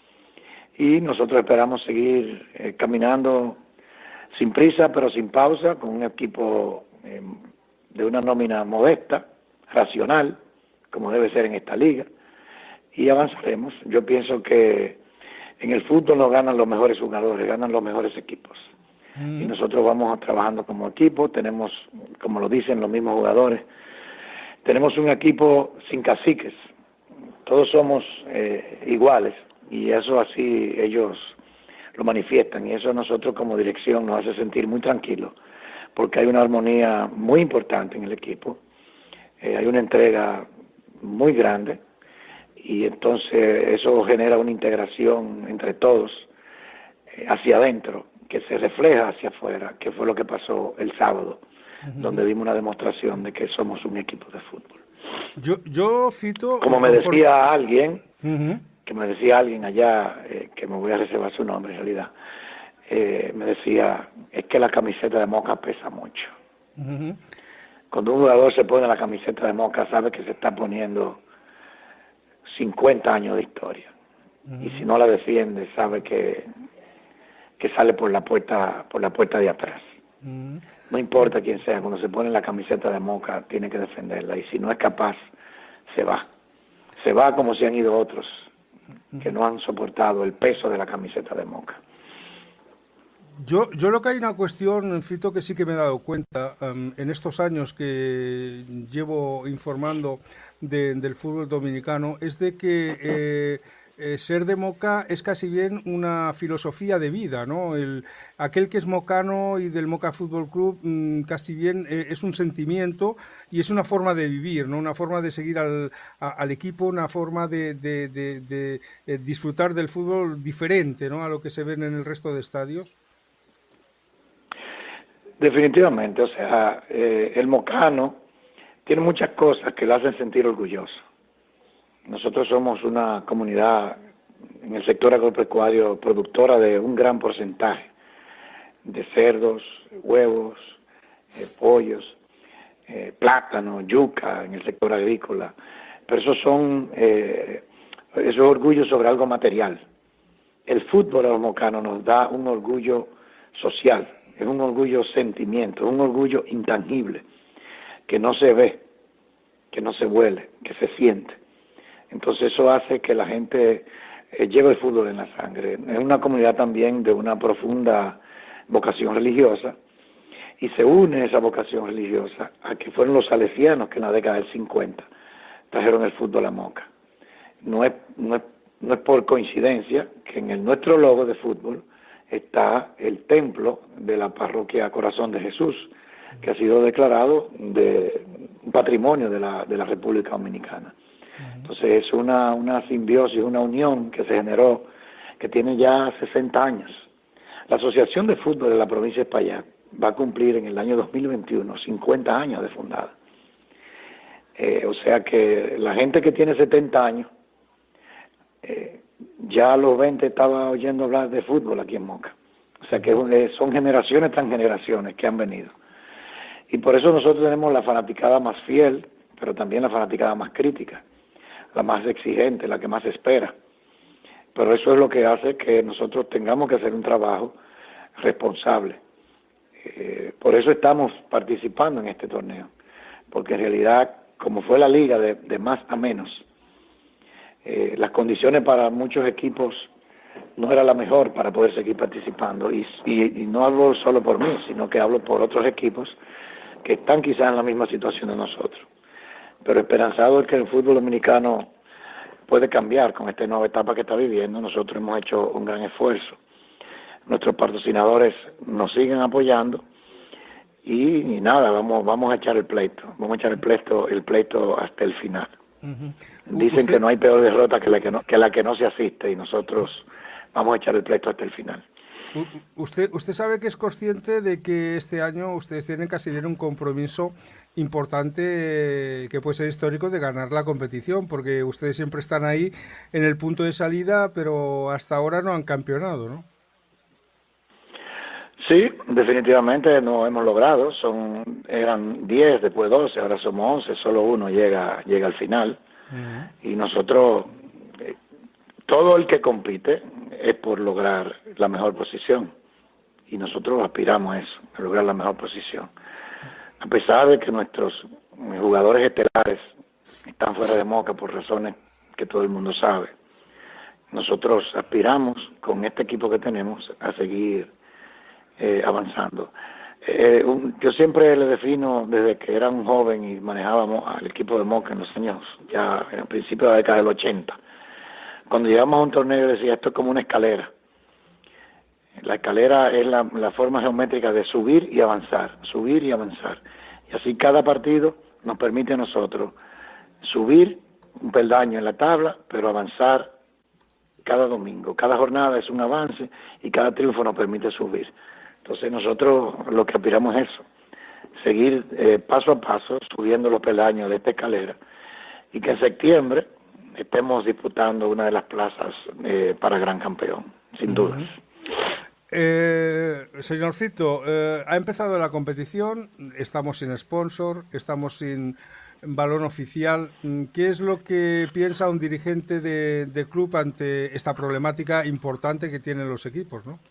Y nosotros esperamos seguir eh, caminando sin prisa, pero sin pausa, con un equipo eh, de una nómina modesta, racional, como debe ser en esta liga, y avanzaremos. Yo pienso que en el fútbol no ganan los mejores jugadores, ganan los mejores equipos. Mm. Y nosotros vamos trabajando como equipo, tenemos, como lo dicen los mismos jugadores, tenemos un equipo sin caciques, todos somos eh, iguales, y eso así ellos lo manifiestan, y eso a nosotros como dirección nos hace sentir muy tranquilos, porque hay una armonía muy importante en el equipo, eh, hay una entrega muy grande, y entonces eso genera una integración entre todos eh, hacia adentro, que se refleja hacia afuera, que fue lo que pasó el sábado, uh-huh. donde dimos una demostración de que somos un equipo de fútbol. Yo, yo Fito... Como me conforme... decía alguien, uh-huh. que me decía alguien allá, eh, que me voy a reservar su nombre en realidad, eh, me decía, es que la camiseta de Moca pesa mucho. Uh-huh. Cuando un jugador se pone la camiseta de Moca, sabe que se está poniendo cincuenta años de historia. Uh-huh. Y si no la defiende, sabe que, que sale por la puerta, por la puerta de atrás. Uh-huh. No importa quién sea, cuando se pone la camiseta de Moca, tiene que defenderla. Y si no es capaz, se va. Se va como si han ido otros que no han soportado el peso de la camiseta de Moca. Yo, yo lo que hay una cuestión, Fito, que sí que me he dado cuenta um, en estos años que llevo informando de, del fútbol dominicano, es de que eh, eh, ser de Moca es casi bien una filosofía de vida, ¿no? El, aquel que es mocano y del Moca Fútbol Club mmm, casi bien eh, es un sentimiento y es una forma de vivir, ¿no? Una forma de seguir al, a, al equipo, una forma de, de, de, de, de disfrutar del fútbol diferente, ¿no? A lo que se ven en el resto de estadios. Definitivamente, o sea, eh, el mocano tiene muchas cosas que lo hacen sentir orgulloso. Nosotros somos una comunidad en el sector agropecuario productora de un gran porcentaje de cerdos, huevos, eh, pollos, eh, plátano, yuca en el sector agrícola, pero esos son eh, esos orgullos sobre algo material. El fútbol a los mocanos nos da un orgullo social, es un orgullo sentimiento, un orgullo intangible, que no se ve, que no se huele, que se siente. Entonces eso hace que la gente eh, lleve el fútbol en la sangre. Es una comunidad también de una profunda vocación religiosa, y se une esa vocación religiosa a que fueron los salesianos que en la década del cincuenta trajeron el fútbol a Moca. No es, no es, no es por coincidencia que en el nuestro logo de fútbol está el templo de la parroquia Corazón de Jesús, que ha sido declarado de patrimonio de la, de la República Dominicana. Entonces es una, una simbiosis, una unión que se generó, que tiene ya sesenta años. La Asociación de Fútbol de la provincia de Espaillat va a cumplir en el año dos mil veintiuno cincuenta años de fundada. Eh, o sea que la gente que tiene setenta años, eh, ya a los veinte estaba oyendo hablar de fútbol aquí en Moca. O sea que eh, son generaciones tras generaciones que han venido. Y por eso nosotros tenemos la fanaticada más fiel, pero también la fanaticada más crítica, la más exigente, la que más espera. Pero eso es lo que hace que nosotros tengamos que hacer un trabajo responsable. Eh, por eso estamos participando en este torneo, porque en realidad, como fue la liga de, de más a menos, eh, las condiciones para muchos equipos no era la mejor para poder seguir participando, y, y, y no hablo solo por mí, sino que hablo por otros equipos que están quizás en la misma situación de nosotros, pero esperanzado es que el fútbol dominicano puede cambiar con esta nueva etapa que está viviendo. Nosotros hemos hecho un gran esfuerzo, nuestros patrocinadores nos siguen apoyando y, y nada, vamos vamos a echar el pleito, vamos a echar el pleito, el pleito hasta el final. Uh-huh. Dicen ¿Usted? que no hay peor derrota que la que no, que la que no se asiste, y nosotros vamos a echar el pleito hasta el final. Usted, usted sabe que es consciente de que este año ustedes tienen casi bien un compromiso importante, que puede ser histórico, de ganar la competición, porque ustedes siempre están ahí en el punto de salida, pero hasta ahora no han campeonado, ¿no? Sí, definitivamente no hemos logrado. Son eran diez, después doce, ahora somos once, solo uno llega llega al final. Uh-huh. Y nosotros, eh, todo el que compite es por lograr la mejor posición, y nosotros aspiramos a eso, a lograr la mejor posición. A pesar de que nuestros jugadores estelares están fuera de Moca por razones que todo el mundo sabe, nosotros aspiramos con este equipo que tenemos a seguir eh, avanzando. Eh, un, yo siempre le defino, desde que era un joven y manejábamos al equipo de Moca en los años, ya en el principio de la década del ochenta, cuando llegamos a un torneo decía, esto es como una escalera. La escalera es la, la forma geométrica de subir y avanzar, subir y avanzar. Y así cada partido nos permite a nosotros subir un peldaño en la tabla, pero avanzar cada domingo. Cada jornada es un avance y cada triunfo nos permite subir. Entonces nosotros lo que aspiramos es eso, seguir eh, paso a paso subiendo los peldaños de esta escalera, y que en septiembre estemos disputando una de las plazas eh, para gran campeón, sin dudas. Eh, señor Fito, eh, ha empezado la competición, estamos sin sponsor, estamos sin balón oficial. ¿Qué es lo que piensa un dirigente de, de club ante esta problemática importante que tienen los equipos, no?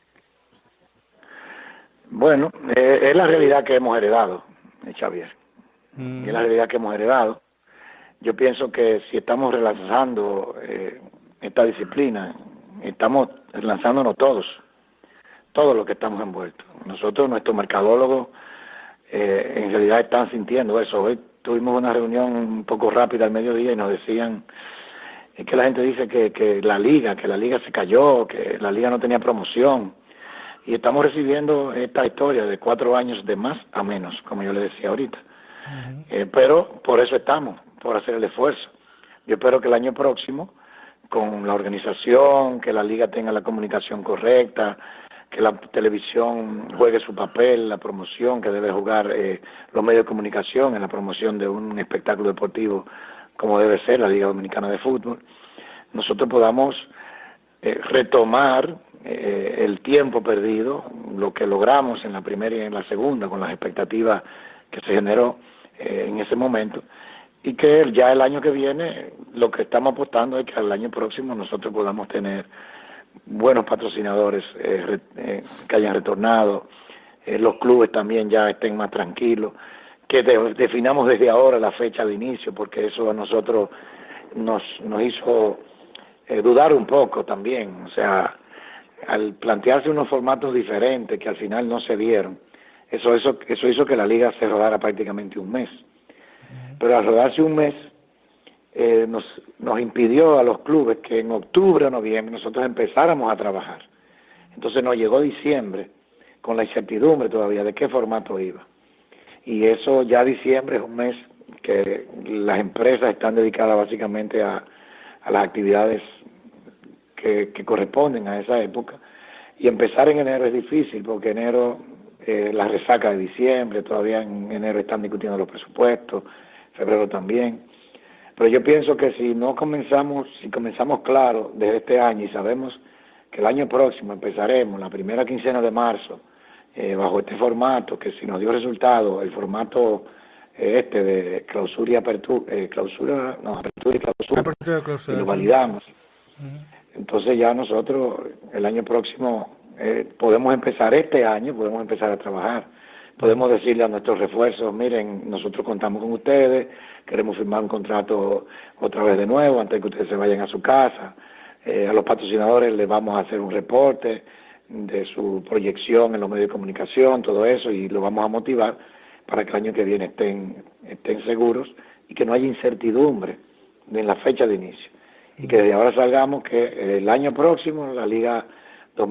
Bueno, eh, es la realidad que hemos heredado, eh, Xavier. Mm. Es la realidad que hemos heredado. Yo pienso que si estamos relanzando eh, esta disciplina, estamos lanzándonos todos, todos los que estamos envueltos. Nosotros, nuestros mercadólogos, eh, en realidad están sintiendo eso. Hoy tuvimos una reunión un poco rápida al mediodía y nos decían eh, que la gente dice que, que la liga, que la liga se cayó, que la liga no tenía promoción. Y estamos recibiendo esta historia de cuatro años de más a menos, como yo le decía ahorita. Uh-huh. Eh, pero por eso estamos, por hacer el esfuerzo. Yo espero que el año próximo, con la organización, que la liga tenga la comunicación correcta, que la televisión juegue su papel, la promoción que debe jugar eh, los medios de comunicación en la promoción de un espectáculo deportivo como debe ser la Liga Dominicana de Fútbol, nosotros podamos eh, retomar eh, el tiempo perdido, lo que logramos en la primera y en la segunda, con las expectativas que se generó eh, en ese momento, y que ya el año que viene lo que estamos apostando es que al año próximo nosotros podamos tener buenos patrocinadores eh, re, eh, que hayan retornado, eh, los clubes también ya estén más tranquilos, que de, definamos desde ahora la fecha de inicio, porque eso a nosotros nos, nos hizo eh, dudar un poco también. O sea, al plantearse unos formatos diferentes que al final no se dieron, Eso, eso, eso hizo que la liga se rodara prácticamente un mes. Pero al rodarse un mes, eh, nos, nos impidió a los clubes que en octubre o noviembre nosotros empezáramos a trabajar. Entonces nos llegó diciembre con la incertidumbre todavía de qué formato iba. Y eso ya diciembre es un mes que las empresas están dedicadas básicamente a, a las actividades que, que corresponden a esa época. Y empezar en enero es difícil porque enero, eh, la resaca de diciembre, todavía en enero están discutiendo los presupuestos, febrero también. Pero yo pienso que si no comenzamos, si comenzamos claro desde este año y sabemos que el año próximo empezaremos la primera quincena de marzo eh, bajo este formato, que si nos dio resultado el formato eh, este de clausura y apertura, eh, clausura, no, apertura y clausura, apertura y clausura, y lo validamos. Uh-huh. Entonces ya nosotros el año próximo eh, podemos empezar este año, podemos empezar a trabajar. Podemos decirle a nuestros refuerzos, miren, nosotros contamos con ustedes, queremos firmar un contrato otra vez de nuevo antes de que ustedes se vayan a su casa. Eh, a los patrocinadores les vamos a hacer un reporte de su proyección en los medios de comunicación, todo eso, y lo vamos a motivar para que el año que viene estén, estén seguros y que no haya incertidumbre en la fecha de inicio. Y que desde ahora salgamos que el año próximo, la Liga dos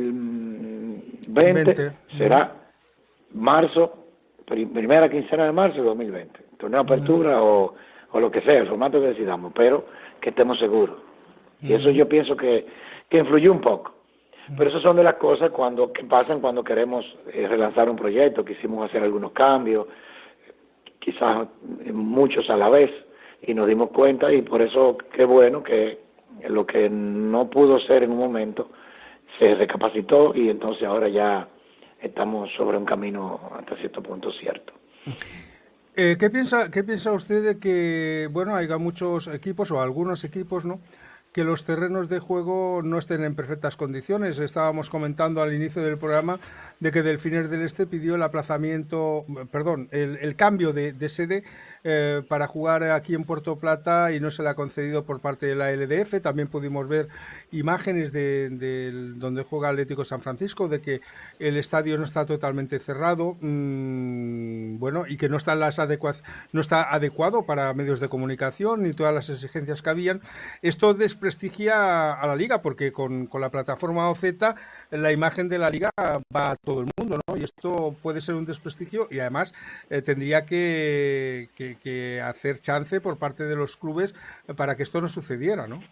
mil veinte, será marzo, primera quincena de marzo de dos mil veinte, torneo de apertura o, o lo que sea, el formato que decidamos, pero que estemos seguros. Y eso yo pienso que, que influyó un poco. Pero eso son de las cosas cuando que pasan cuando queremos eh, relanzar un proyecto, quisimos hacer algunos cambios, quizás muchos a la vez, y nos dimos cuenta, y por eso qué bueno que lo que no pudo ser en un momento se recapacitó, y entonces ahora ya estamos sobre un camino hasta cierto punto cierto. Eh, ¿qué piensa, qué piensa usted de que, bueno, haya muchos equipos o algunos equipos, ¿no?, que los terrenos de juego no estén en perfectas condiciones? Estábamos comentando al inicio del programa de que Delfines del Este pidió el aplazamiento, perdón, el, el cambio de, de sede eh, para jugar aquí en Puerto Plata, y no se le ha concedido por parte de la L D F. También pudimos ver imágenes de, de donde juega Atlético San Francisco, de que el estadio no está totalmente cerrado, mmm, bueno, y que no está, las adecua no está adecuado para medios de comunicación ni todas las exigencias que habían. Esto desprestigia a la liga, porque con, con la plataforma O Z la imagen de la liga va a todo el mundo, ¿no? Y esto puede ser un desprestigio, y además eh, tendría que, que, que hacer chance por parte de los clubes para que esto no sucediera, ¿no?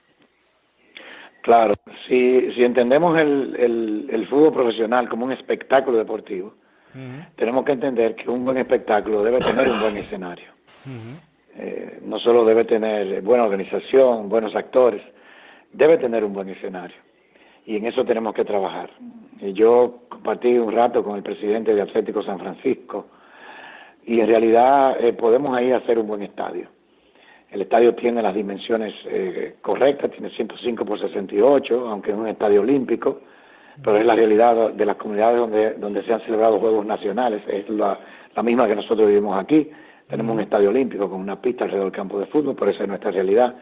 Claro, si, si entendemos el, el, el fútbol profesional como un espectáculo deportivo, uh-huh. tenemos que entender que un buen espectáculo debe tener un buen escenario. Uh-huh. Eh, no solo debe tener buena organización, buenos actores, debe tener un buen escenario, y en eso tenemos que trabajar. Y yo compartí un rato con el presidente de Atlético San Francisco, y en realidad eh, podemos ahí hacer un buen estadio. El estadio tiene las dimensiones eh, correctas, tiene ciento cinco por sesenta y ocho, aunque es un estadio olímpico, pero es la realidad de las comunidades donde, donde se han celebrado Juegos Nacionales, es la, la misma que nosotros vivimos aquí. Tenemos un estadio olímpico con una pista alrededor del campo de fútbol, pero esa es nuestra realidad.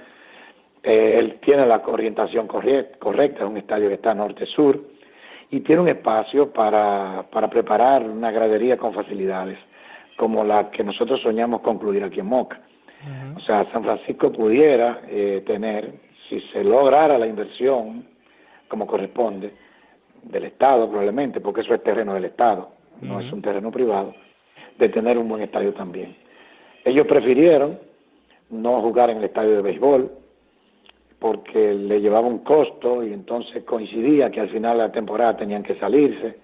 Eh, él tiene la orientación correcta, es un estadio que está norte-sur, y tiene un espacio para, para preparar una gradería con facilidades, como la que nosotros soñamos concluir aquí en Moca. Uh-huh. O sea, San Francisco pudiera eh, tener, si se lograra la inversión como corresponde, del Estado probablemente, porque eso es terreno del Estado, uh-huh. no es un terreno privado, de tener un buen estadio también. Ellos prefirieron no jugar en el estadio de béisbol porque le llevaba un costo, y entonces coincidía que al final de la temporada tenían que salirse.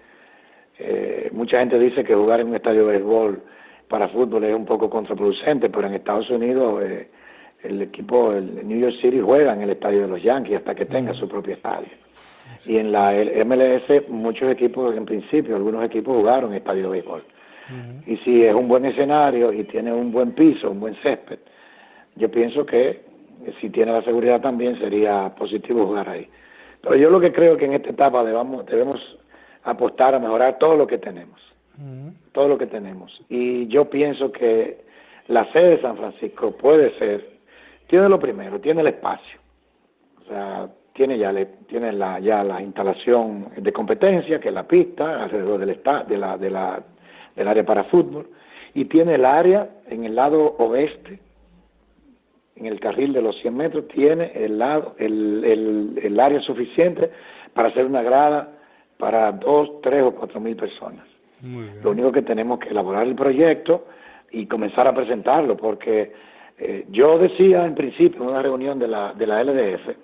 Eh, mucha gente dice que jugar en un estadio de béisbol para fútbol es un poco contraproducente, pero en Estados Unidos eh, el equipo, el New York City, juega en el estadio de los Yankees hasta que tenga su propio estadio. Y en la M L S muchos equipos, en principio, algunos equipos jugaron en estadio de béisbol. Uh-huh. Y si es un buen escenario y tiene un buen piso, un buen césped, yo pienso que si tiene la seguridad también sería positivo jugar ahí. Pero yo lo que creo que en esta etapa debamos, debemos apostar a mejorar todo lo que tenemos, uh-huh. todo lo que tenemos. Y yo pienso que la sede de San Francisco puede ser, tiene lo primero, tiene el espacio, o sea, tiene ya le, tiene la ya la instalación de competencia, que es la pista alrededor del esta, de la de la el área para fútbol, y tiene el área en el lado oeste, en el carril de los cien metros, tiene el, lado, el, el, el área suficiente para hacer una grada para dos, tres o cuatro mil personas. Muy bien. Lo único que tenemos que elaborar el proyecto y comenzar a presentarlo, porque eh, yo decía en principio en una reunión de la, de la L D F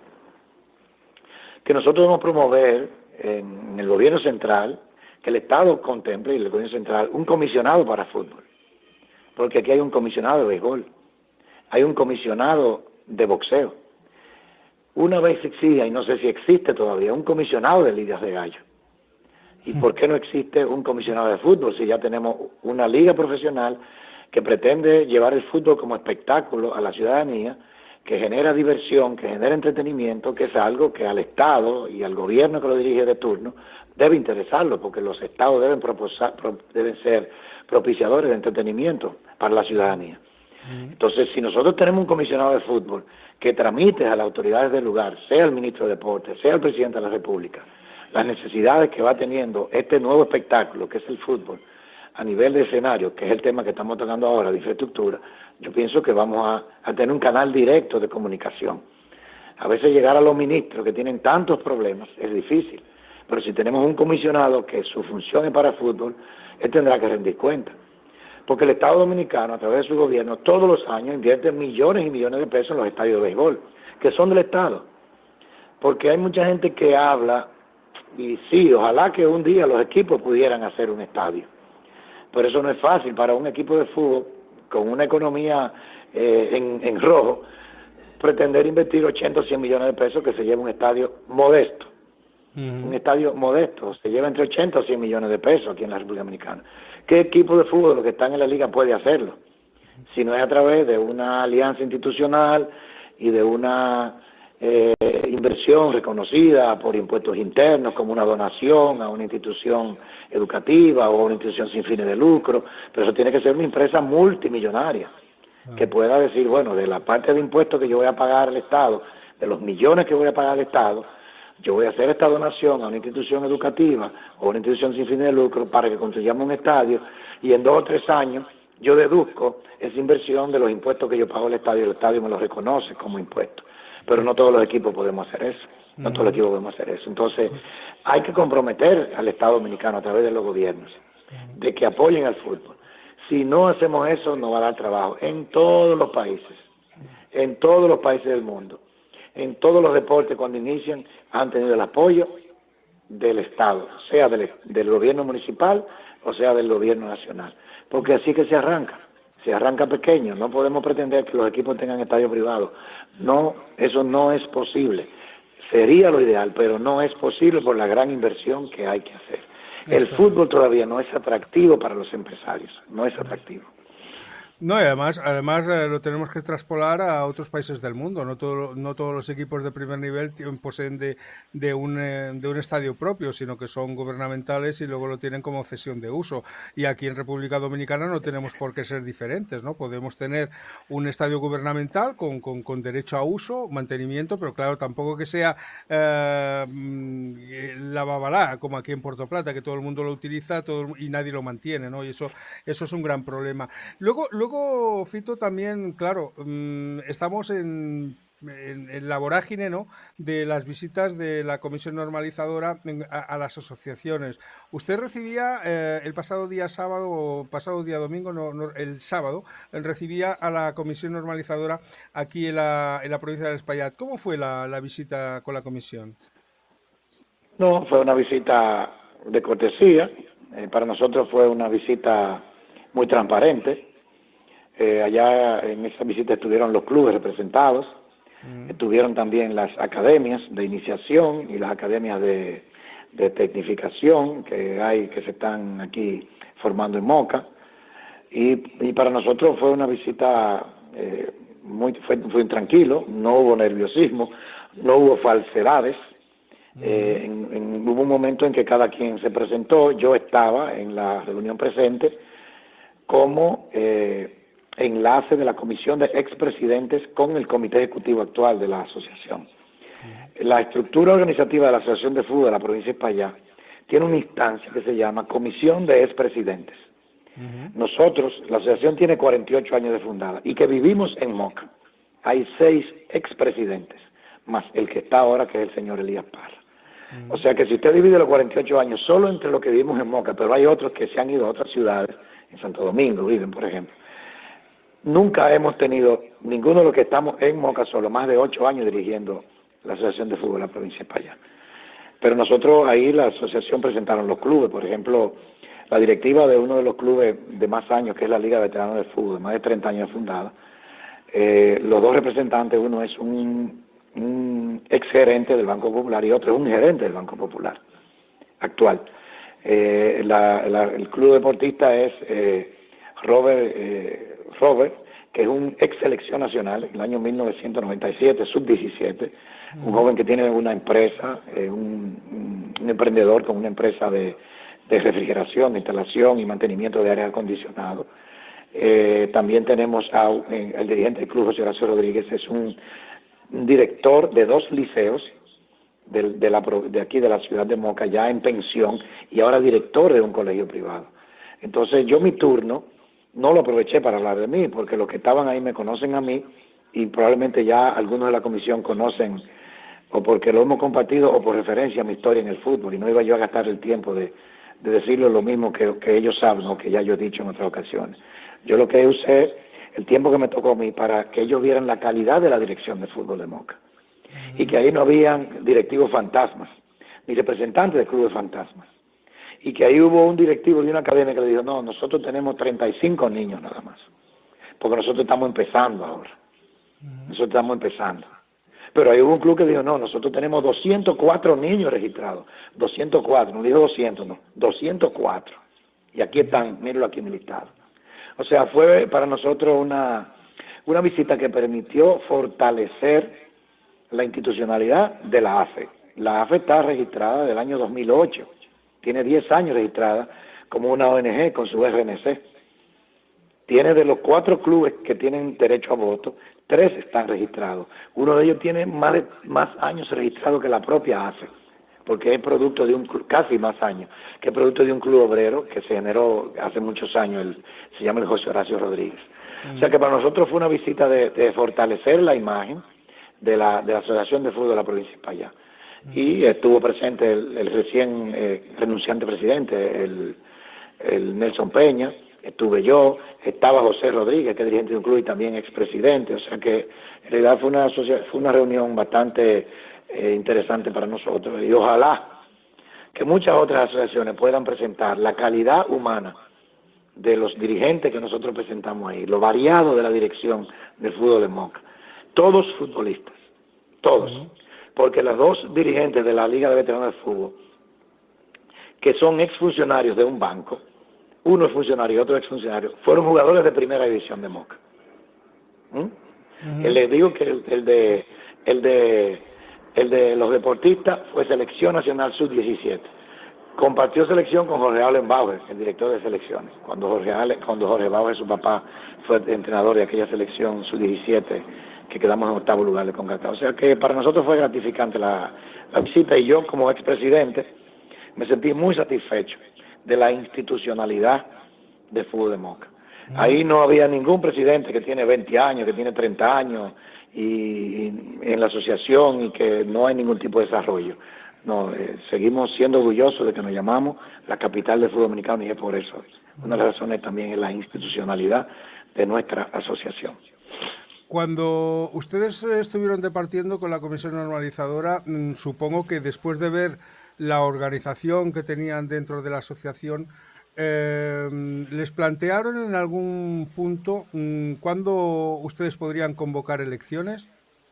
que nosotros debemos promover en, en el gobierno central, que el Estado contemple, y el gobierno central, un comisionado para fútbol, porque aquí hay un comisionado de béisbol, hay un comisionado de boxeo. Una vez existía, y no sé si existe todavía, un comisionado de ligas de gallo. ¿Y por qué no existe un comisionado de fútbol si ya tenemos una liga profesional que pretende llevar el fútbol como espectáculo a la ciudadanía, que genera diversión, que genera entretenimiento, que es algo que al Estado y al gobierno que lo dirige de turno debe interesarlo, porque los Estados deben, proposar, pro, deben ser propiciadores de entretenimiento para la ciudadanía. Entonces, si nosotros tenemos un comisionado de fútbol que tramite a las autoridades del lugar, sea el ministro de Deportes, sea el presidente de la República, las necesidades que va teniendo este nuevo espectáculo, que es el fútbol, a nivel de escenario, que es el tema que estamos tocando ahora, de infraestructura, yo pienso que vamos a, a tener un canal directo de comunicación. A veces llegar a los ministros que tienen tantos problemas es difícil, pero si tenemos un comisionado que su función es para fútbol, él tendrá que rendir cuenta. Porque el Estado Dominicano, a través de su gobierno, todos los años invierte millones y millones de pesos en los estadios de béisbol, que son del Estado. Porque hay mucha gente que habla, y sí, ojalá que un día los equipos pudieran hacer un estadio. Pero eso no es fácil para un equipo de fútbol, con una economía eh, en, en rojo, pretender invertir ochenta o cien millones de pesos que se lleva un estadio modesto. Uh-huh. Un estadio modesto, se lleva entre ochenta o cien millones de pesos aquí en la República Dominicana. ¿Qué equipo de fútbol, los que están en la liga, puede hacerlo? Si no es a través de una alianza institucional y de una eh, inversión reconocida por impuestos internos, como una donación a una institución educativa o a una institución sin fines de lucro, pero eso tiene que ser una empresa multimillonaria, que pueda decir, bueno, de la parte de impuestos que yo voy a pagar al Estado, de los millones que voy a pagar al Estado, yo voy a hacer esta donación a una institución educativa o una institución sin fines de lucro para que construyamos un estadio, y en dos o tres años yo deduzco esa inversión de los impuestos que yo pago al estadio, el estadio me lo reconoce como impuesto. Pero no todos los equipos podemos hacer eso, no todos los equipos podemos hacer eso. Entonces hay que comprometer al Estado Dominicano a través de los gobiernos de que apoyen al fútbol. Si no hacemos eso, no va a dar trabajo en todos los países, en todos los países del mundo. En todos los deportes, cuando inician, han tenido el apoyo del Estado, sea del, del gobierno municipal o sea del gobierno nacional, porque así que se arranca, se arranca pequeño. No podemos pretender que los equipos tengan estadios privados, no, eso no es posible. Sería lo ideal, pero no es posible por la gran inversión que hay que hacer. El fútbol todavía no es atractivo para los empresarios, no es atractivo. No, y además, además eh, lo tenemos que traspolar a otros países del mundo. No, todo, no todos los equipos de primer nivel poseen de, de, un, eh, de un estadio propio, sino que son gubernamentales y luego lo tienen como cesión de uso. Y aquí en República Dominicana no tenemos por qué ser diferentes, ¿no? Podemos tener un estadio gubernamental con, con, con derecho a uso, mantenimiento, pero claro, tampoco que sea eh, la babalá, como aquí en Puerto Plata, que todo el mundo lo utiliza todo, y nadie lo mantiene, ¿no? Y eso, eso es un gran problema. Luego, luego Luego, Fito, también, claro, mmm, estamos en, en, en la vorágine, ¿no?, de las visitas de la Comisión Normalizadora en, a, a las asociaciones. Usted recibía eh, el pasado día sábado, o pasado día domingo, no, no, el sábado, recibía a la Comisión Normalizadora aquí en la, en la provincia del Espaillat. ¿Cómo fue la, la visita con la Comisión? No, fue una visita de cortesía. Eh, para nosotros fue una visita muy transparente. Eh, allá en esa visita estuvieron los clubes representados, mm. estuvieron también las academias de iniciación y las academias de, de tecnificación que hay, que se están aquí formando en Moca, y, y para nosotros fue una visita eh, muy fue, fue tranquilo, no hubo nerviosismo, no hubo falsedades. Mm. Eh, en, en, hubo un momento en que cada quien se presentó. Yo estaba en la reunión presente como eh, enlace de la comisión de expresidentes con el comité ejecutivo actual de la asociación. La estructura organizativa de la Asociación de Fútbol de la provincia de Espaillat tiene una instancia que se llama Comisión de Expresidentes. Uh-huh. Nosotros, la asociación tiene cuarenta y ocho años de fundada y que vivimos en Moca. Hay seis expresidentes, más el que está ahora, que es el señor Elías Parra. Uh-huh. O sea que si usted divide los cuarenta y ocho años solo entre los que vivimos en Moca, pero hay otros que se han ido a otras ciudades, en Santo Domingo viven, por ejemplo, nunca hemos tenido, ninguno de los que estamos en Moca solo, más de ocho años dirigiendo la Asociación de Fútbol de la provincia de Payá. Pero nosotros ahí, la asociación, presentaron los clubes, por ejemplo, la directiva de uno de los clubes de más años, que es la Liga de Veteranos de Fútbol, más de treinta años fundada. Eh, los dos representantes, uno es un, un ex gerente del Banco Popular y otro es un gerente del Banco Popular actual. Eh, la, la, el club deportista es eh, Robert, eh, Robert, que es un ex selección nacional en el año mil novecientos noventa y siete, sub diecisiete, uh-huh. un joven que tiene una empresa, eh, un, un emprendedor con una empresa de, de refrigeración, de instalación y mantenimiento de aire acondicionado. Eh, también tenemos a eh, el dirigente del club, José Horacio Rodríguez, es un, un director de dos liceos de, de, la, de aquí de la ciudad de Moca, ya en pensión, y ahora director de un colegio privado. Entonces yo mi turno no lo aproveché para hablar de mí, porque los que estaban ahí me conocen a mí, y probablemente ya algunos de la comisión conocen, o porque lo hemos compartido, o por referencia a mi historia en el fútbol, y no iba yo a gastar el tiempo de, de decirles lo mismo que, que ellos saben, o que ya yo he dicho en otras ocasiones. Yo lo que usé, el tiempo que me tocó a mí, para que ellos vieran la calidad de la dirección de fútbol de Moca, y que ahí no habían directivos fantasmas, ni representantes del club de fantasmas, y que ahí hubo un directivo de una academia que le dijo, no, nosotros tenemos treinta y cinco niños nada más, porque nosotros estamos empezando ahora, nosotros estamos empezando. Pero ahí hubo un club que dijo, no, nosotros tenemos doscientos cuatro niños registrados, doscientos cuatro, no dijo doscientos, no, doscientos cuatro, y aquí están, mírenlo aquí en el listado. O sea, fue para nosotros una, una visita que permitió fortalecer la institucionalidad de la A F E. La A F E está registrada del año dos mil ocho, tiene diez años registrada como una O N G con su R N C. Tiene de los cuatro clubes que tienen derecho a voto, tres están registrados. Uno de ellos tiene más, de, más años registrado que la propia A F E, porque es producto de un club, casi más años, que es producto de un club obrero que se generó hace muchos años, el, se llama el José Horacio Rodríguez. Mm. O sea que para nosotros fue una visita de, de fortalecer la imagen de la, de la Asociación de Fútbol de la provincia de Payá. Mm. Y estuvo presente el, el recién eh, renunciante presidente, el, el Nelson Peña, estuve yo, estaba José Rodríguez, que es dirigente de un club y también expresidente. O sea que en realidad fue una, fue una reunión bastante eh, interesante para nosotros, y ojalá que muchas otras asociaciones puedan presentar la calidad humana de los dirigentes que nosotros presentamos ahí, lo variado de la dirección del fútbol de Moca, todos futbolistas, todos, porque los dos dirigentes de la Liga de Veteranos de Fútbol, que son exfuncionarios de un banco, uno es funcionario y otro es exfuncionario, fueron jugadores de primera división de Moca. ¿Mm? Uh-huh. Les digo que el, el de el de el de los deportistas fue selección nacional sub diecisiete. Compartió selección con Jorge Allen Bauer, el director de selecciones, cuando Jorge Allen, cuando Jorge Bauer, su papá, fue entrenador de aquella selección sub diecisiete que quedamos en octavo lugar de CONCACAF. O sea que para nosotros fue gratificante la, la visita, y yo como expresidente me sentí muy satisfecho de la institucionalidad de fútbol de Moca. Mm. Ahí no había ningún presidente que tiene veinte años, que tiene treinta años y, y en la asociación, y que no hay ningún tipo de desarrollo. No, eh, seguimos siendo orgullosos de que nos llamamos la capital del fútbol dominicano, y es por eso. Una de las razones también es la institucionalidad de nuestra asociación. Cuando ustedes estuvieron departiendo con la comisión normalizadora, mmm, supongo que después de ver la organización que tenían dentro de la asociación, eh, ¿les plantearon en algún punto mmm, cuándo ustedes podrían convocar elecciones?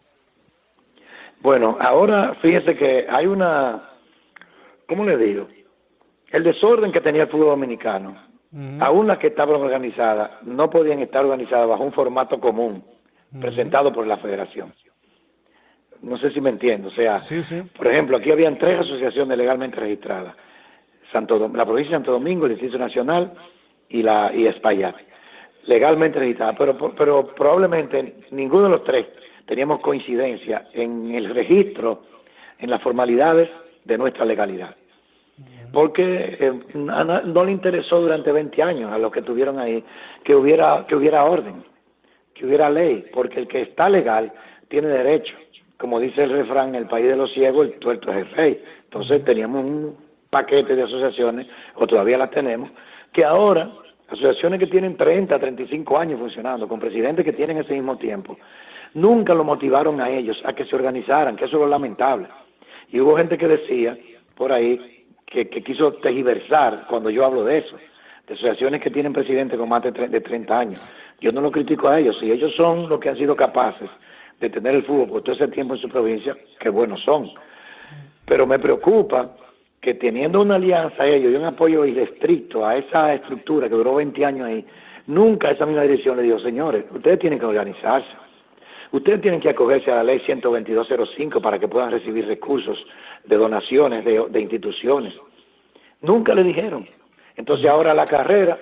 Bueno, ahora fíjese que hay una, ¿cómo le digo? El desorden que tenía el fútbol dominicano, uh-huh. aún las que estaban organizadas, no podían estar organizadas bajo un formato común, uh-huh. presentado por la federación. No sé si me entiendo, o sea, sí, sí. por ejemplo, aquí habían tres asociaciones legalmente registradas, Santo Dom- la provincia de Santo Domingo, el Distrito Nacional y la y Espaillat, legalmente registradas, pero, pero probablemente ninguno de los tres teníamos coincidencia en el registro, en las formalidades de nuestra legalidad. porque eh, no, no le interesó durante veinte años a los que estuvieron ahí que hubiera, que hubiera orden, que hubiera ley, porque el que está legal tiene derecho. Como dice el refrán, en el país de los ciegos, el tuerto es el rey. Entonces teníamos un paquete de asociaciones, o todavía las tenemos, que ahora, asociaciones que tienen treinta, treinta y cinco años funcionando, con presidentes que tienen ese mismo tiempo, nunca lo motivaron a ellos a que se organizaran, que eso es lo lamentable. Y hubo gente que decía, por ahí, que, que quiso tergiversar cuando yo hablo de eso, de asociaciones que tienen presidentes con más de, de treinta años. Yo no lo critico a ellos, si ellos son los que han sido capaces de tener el fútbol por todo ese tiempo en su provincia, qué buenos son. Pero me preocupa que teniendo una alianza a ellos y un apoyo irrestricto a esa estructura que duró veinte años ahí, nunca esa misma dirección le dijo, señores, ustedes tienen que organizarse, ustedes tienen que acogerse a la ley ciento veintidós cero cinco para que puedan recibir recursos de donaciones de, de instituciones. Nunca le dijeron. Entonces ahora la carrera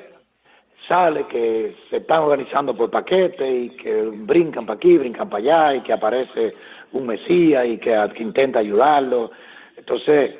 sale que se están organizando por paquete y que brincan para aquí, brincan para allá y que aparece un mesías y que, que intenta ayudarlo. Entonces,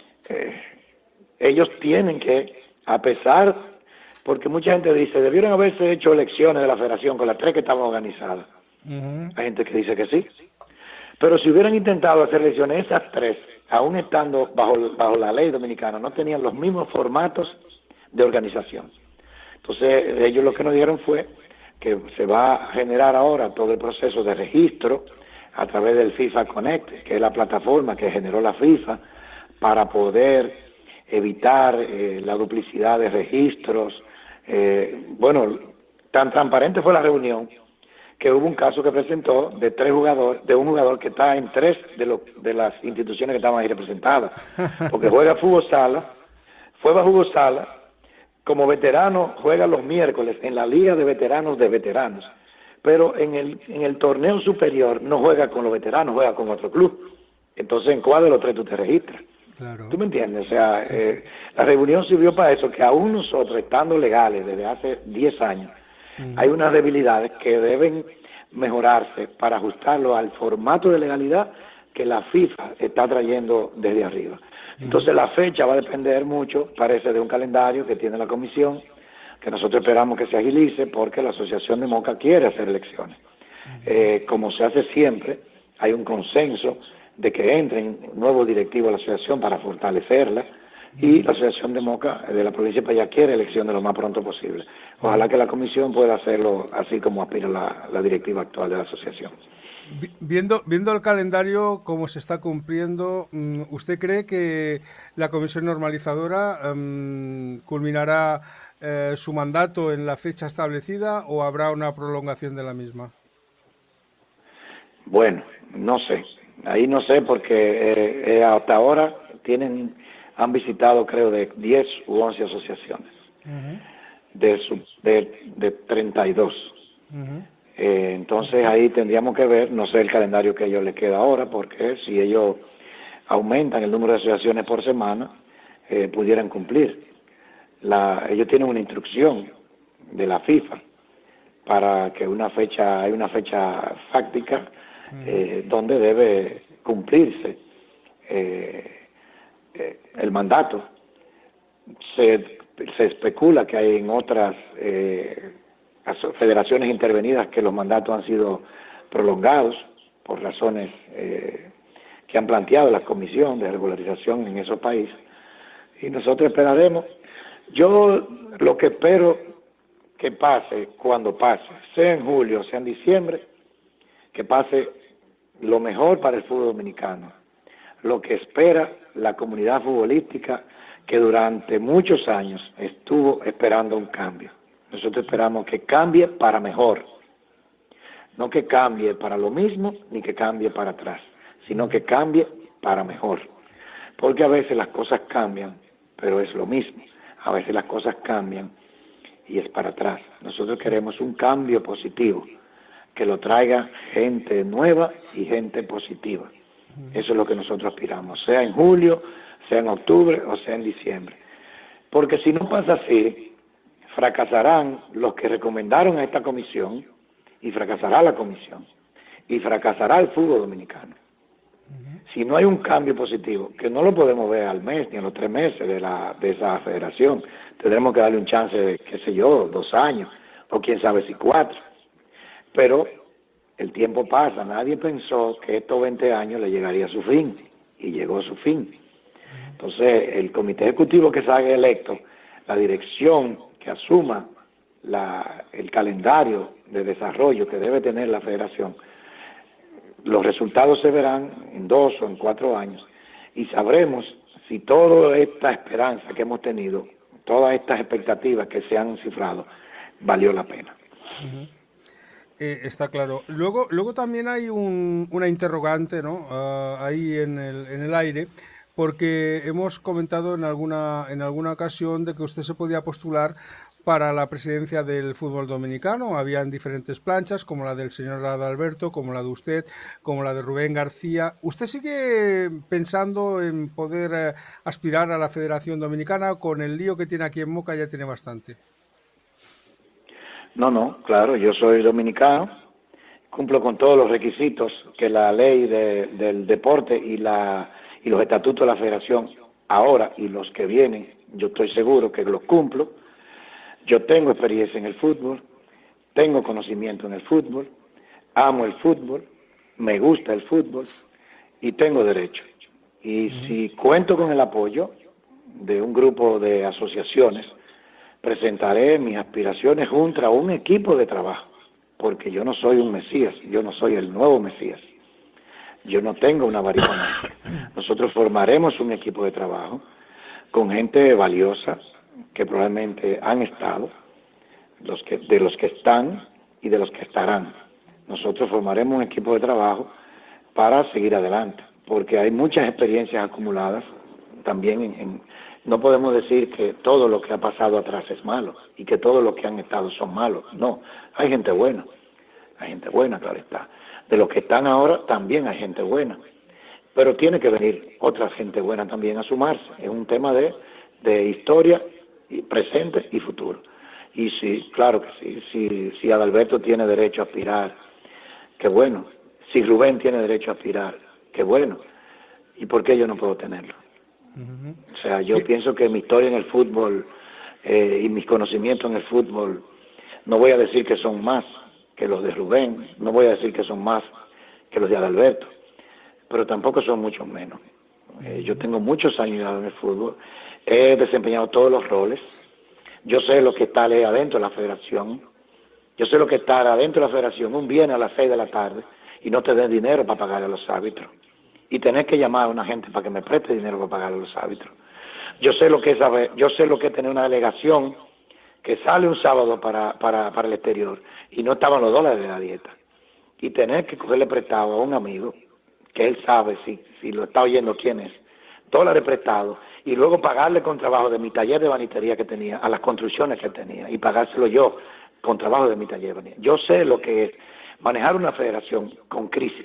eh, ellos tienen que, a pesar, porque mucha gente dice, debieron haberse hecho elecciones de la federación con las tres que estaban organizadas. Uh-huh. Hay gente que dice que sí. Pero si hubieran intentado hacer elecciones, esas tres, aún estando bajo, bajo la ley dominicana, no tenían los mismos formatos de organización. Entonces, ellos lo que nos dijeron fue que se va a generar ahora todo el proceso de registro a través del FIFA Connect, que es la plataforma que generó la FIFA para poder evitar eh, la duplicidad de registros. Eh, bueno, tan transparente fue la reunión que hubo un caso que presentó de tres jugadores, de un jugador que está en tres de, lo, de las instituciones que estaban ahí representadas, porque juega fútbol sala, fue a fútbol sala, como veterano juega los miércoles en la Liga de Veteranos de Veteranos, pero en el en el torneo superior no juega con los veteranos, juega con otro club. Entonces, ¿en cuál de los tres tú te registras? Claro. ¿Tú me entiendes? O sea, sí. eh, la reunión sirvió para eso, que aún nosotros, estando legales desde hace diez años, uh-huh. hay unas debilidades que deben mejorarse para ajustarlo al formato de legalidad que la FIFA está trayendo desde arriba. Entonces la fecha va a depender mucho, parece, de un calendario que tiene la comisión, que nosotros esperamos que se agilice porque la Asociación de Moca quiere hacer elecciones. Eh, como se hace siempre, hay un consenso de que entren nuevos directivos a la asociación para fortalecerla, y la Asociación de Moca de la provincia de Payá quiere elecciones lo más pronto posible. Ojalá que la comisión pueda hacerlo así como aspira la, la directiva actual de la asociación. Viendo, viendo el calendario, cómo se está cumpliendo, ¿usted cree que la comisión normalizadora um, culminará eh, su mandato en la fecha establecida o habrá una prolongación de la misma? Bueno, no sé. Ahí no sé porque eh, eh, hasta ahora tienen han visitado creo de diez u once asociaciones uh-huh. de, su, de, de treinta y dos. Uh-huh. Eh, entonces ahí tendríamos que ver, no sé el calendario que a ellos les queda ahora, porque si ellos aumentan el número de asociaciones por semana, eh, pudieran cumplir. La, ellos tienen una instrucción de la FIFA para que una fecha, hay una fecha fáctica eh, donde debe cumplirse eh, eh, el mandato. Se, se especula que hay en otras eh, federaciones intervenidas que los mandatos han sido prolongados por razones eh, que han planteado la comisión de regularización en esos países, y nosotros esperaremos. Yo lo que espero que pase cuando pase, sea en julio, sea en diciembre, que pase lo mejor para el fútbol dominicano, lo que espera la comunidad futbolística que durante muchos años estuvo esperando un cambio. Nosotros esperamos que cambie para mejor, no que cambie para lo mismo ni que cambie para atrás, sino que cambie para mejor, porque a veces las cosas cambian, pero es lo mismo. A veces las cosas cambian y es para atrás. Nosotros queremos un cambio positivo, que lo traiga gente nueva y gente positiva. Eso es lo que nosotros aspiramos, sea en julio, sea en octubre o sea en diciembre. Porque si no pasa así, fracasarán los que recomendaron a esta comisión, y fracasará la comisión, y fracasará el fútbol dominicano. Si no hay un cambio positivo, que no lo podemos ver al mes ni a los tres meses de, la, de esa federación, tendremos que darle un chance de, qué sé yo, dos años, o quién sabe si cuatro. Pero el tiempo pasa, nadie pensó que estos veinte años le llegaría a su fin, y llegó a su fin. Entonces, el comité ejecutivo que salga electo, la dirección que asuma la, el calendario de desarrollo que debe tener la federación, los resultados se verán en dos o en cuatro años y sabremos si toda esta esperanza que hemos tenido, todas estas expectativas que se han cifrado, valió la pena. Uh-huh. Eh, está claro. Luego, luego también hay un, una interrogante, ¿no? Uh, ahí en el, en el aire, porque hemos comentado en alguna, en alguna ocasión de que usted se podía postular para la presidencia del fútbol dominicano. Habían diferentes planchas, como la del señor Adalberto, como la de usted, como la de Rubén García. ¿Usted sigue pensando en poder eh, aspirar a la Federación Dominicana? Con el lío que tiene aquí en Moca ya tiene bastante. No, no, claro, yo soy dominicano, cumplo con todos los requisitos que la ley de, del deporte y, la, y los estatutos de la Federación ahora y los que vienen, yo estoy seguro que los cumplo. Yo tengo experiencia en el fútbol, tengo conocimiento en el fútbol, amo el fútbol, me gusta el fútbol y tengo derecho. Y si cuento con el apoyo de un grupo de asociaciones, presentaré mis aspiraciones junto a un equipo de trabajo, porque yo no soy un Mesías, yo no soy el nuevo Mesías, yo no tengo una varita mágica. Nosotros formaremos un equipo de trabajo con gente valiosa, que probablemente han estado, los que, de los que están y de los que estarán. Nosotros formaremos un equipo de trabajo para seguir adelante, porque hay muchas experiencias acumuladas también. En, en, no podemos decir que todo lo que ha pasado atrás es malo y que todos los que han estado son malos. No, hay gente buena, hay gente buena, claro está. De los que están ahora también hay gente buena, pero tiene que venir otra gente buena también a sumarse. Es un tema de, de historia, y presente y futuro. Y sí, claro que sí, si, si Adalberto tiene derecho a aspirar, qué bueno. Si Rubén tiene derecho a aspirar, qué bueno. ¿Y por qué yo no puedo tenerlo? Uh-huh. O sea, yo ¿Qué? pienso que mi historia en el fútbol eh, y mis conocimientos en el fútbol, no voy a decir que son más que los de Rubén, no voy a decir que son más que los de Adalberto, pero tampoco son muchos menos. Eh, yo tengo muchos años en el fútbol, he desempeñado todos los roles, yo sé lo que está adentro de la federación, yo sé lo que está adentro de la federación un viernes a las seis de la tarde y no te den dinero para pagar a los árbitros y tener que llamar a una gente para que me preste dinero para pagar a los árbitros. Yo sé lo que es saber, yo sé lo que es tener una delegación que sale un sábado para, para, para el exterior y no estaban los dólares de la dieta y tener que cogerle prestado a un amigo que él sabe si, si lo está oyendo quién es, dólares prestados, y luego pagarle con trabajo de mi taller de banitería que tenía, a las construcciones que tenía, y pagárselo yo con trabajo de mi taller de banitería. Yo sé lo que es manejar una federación con crisis,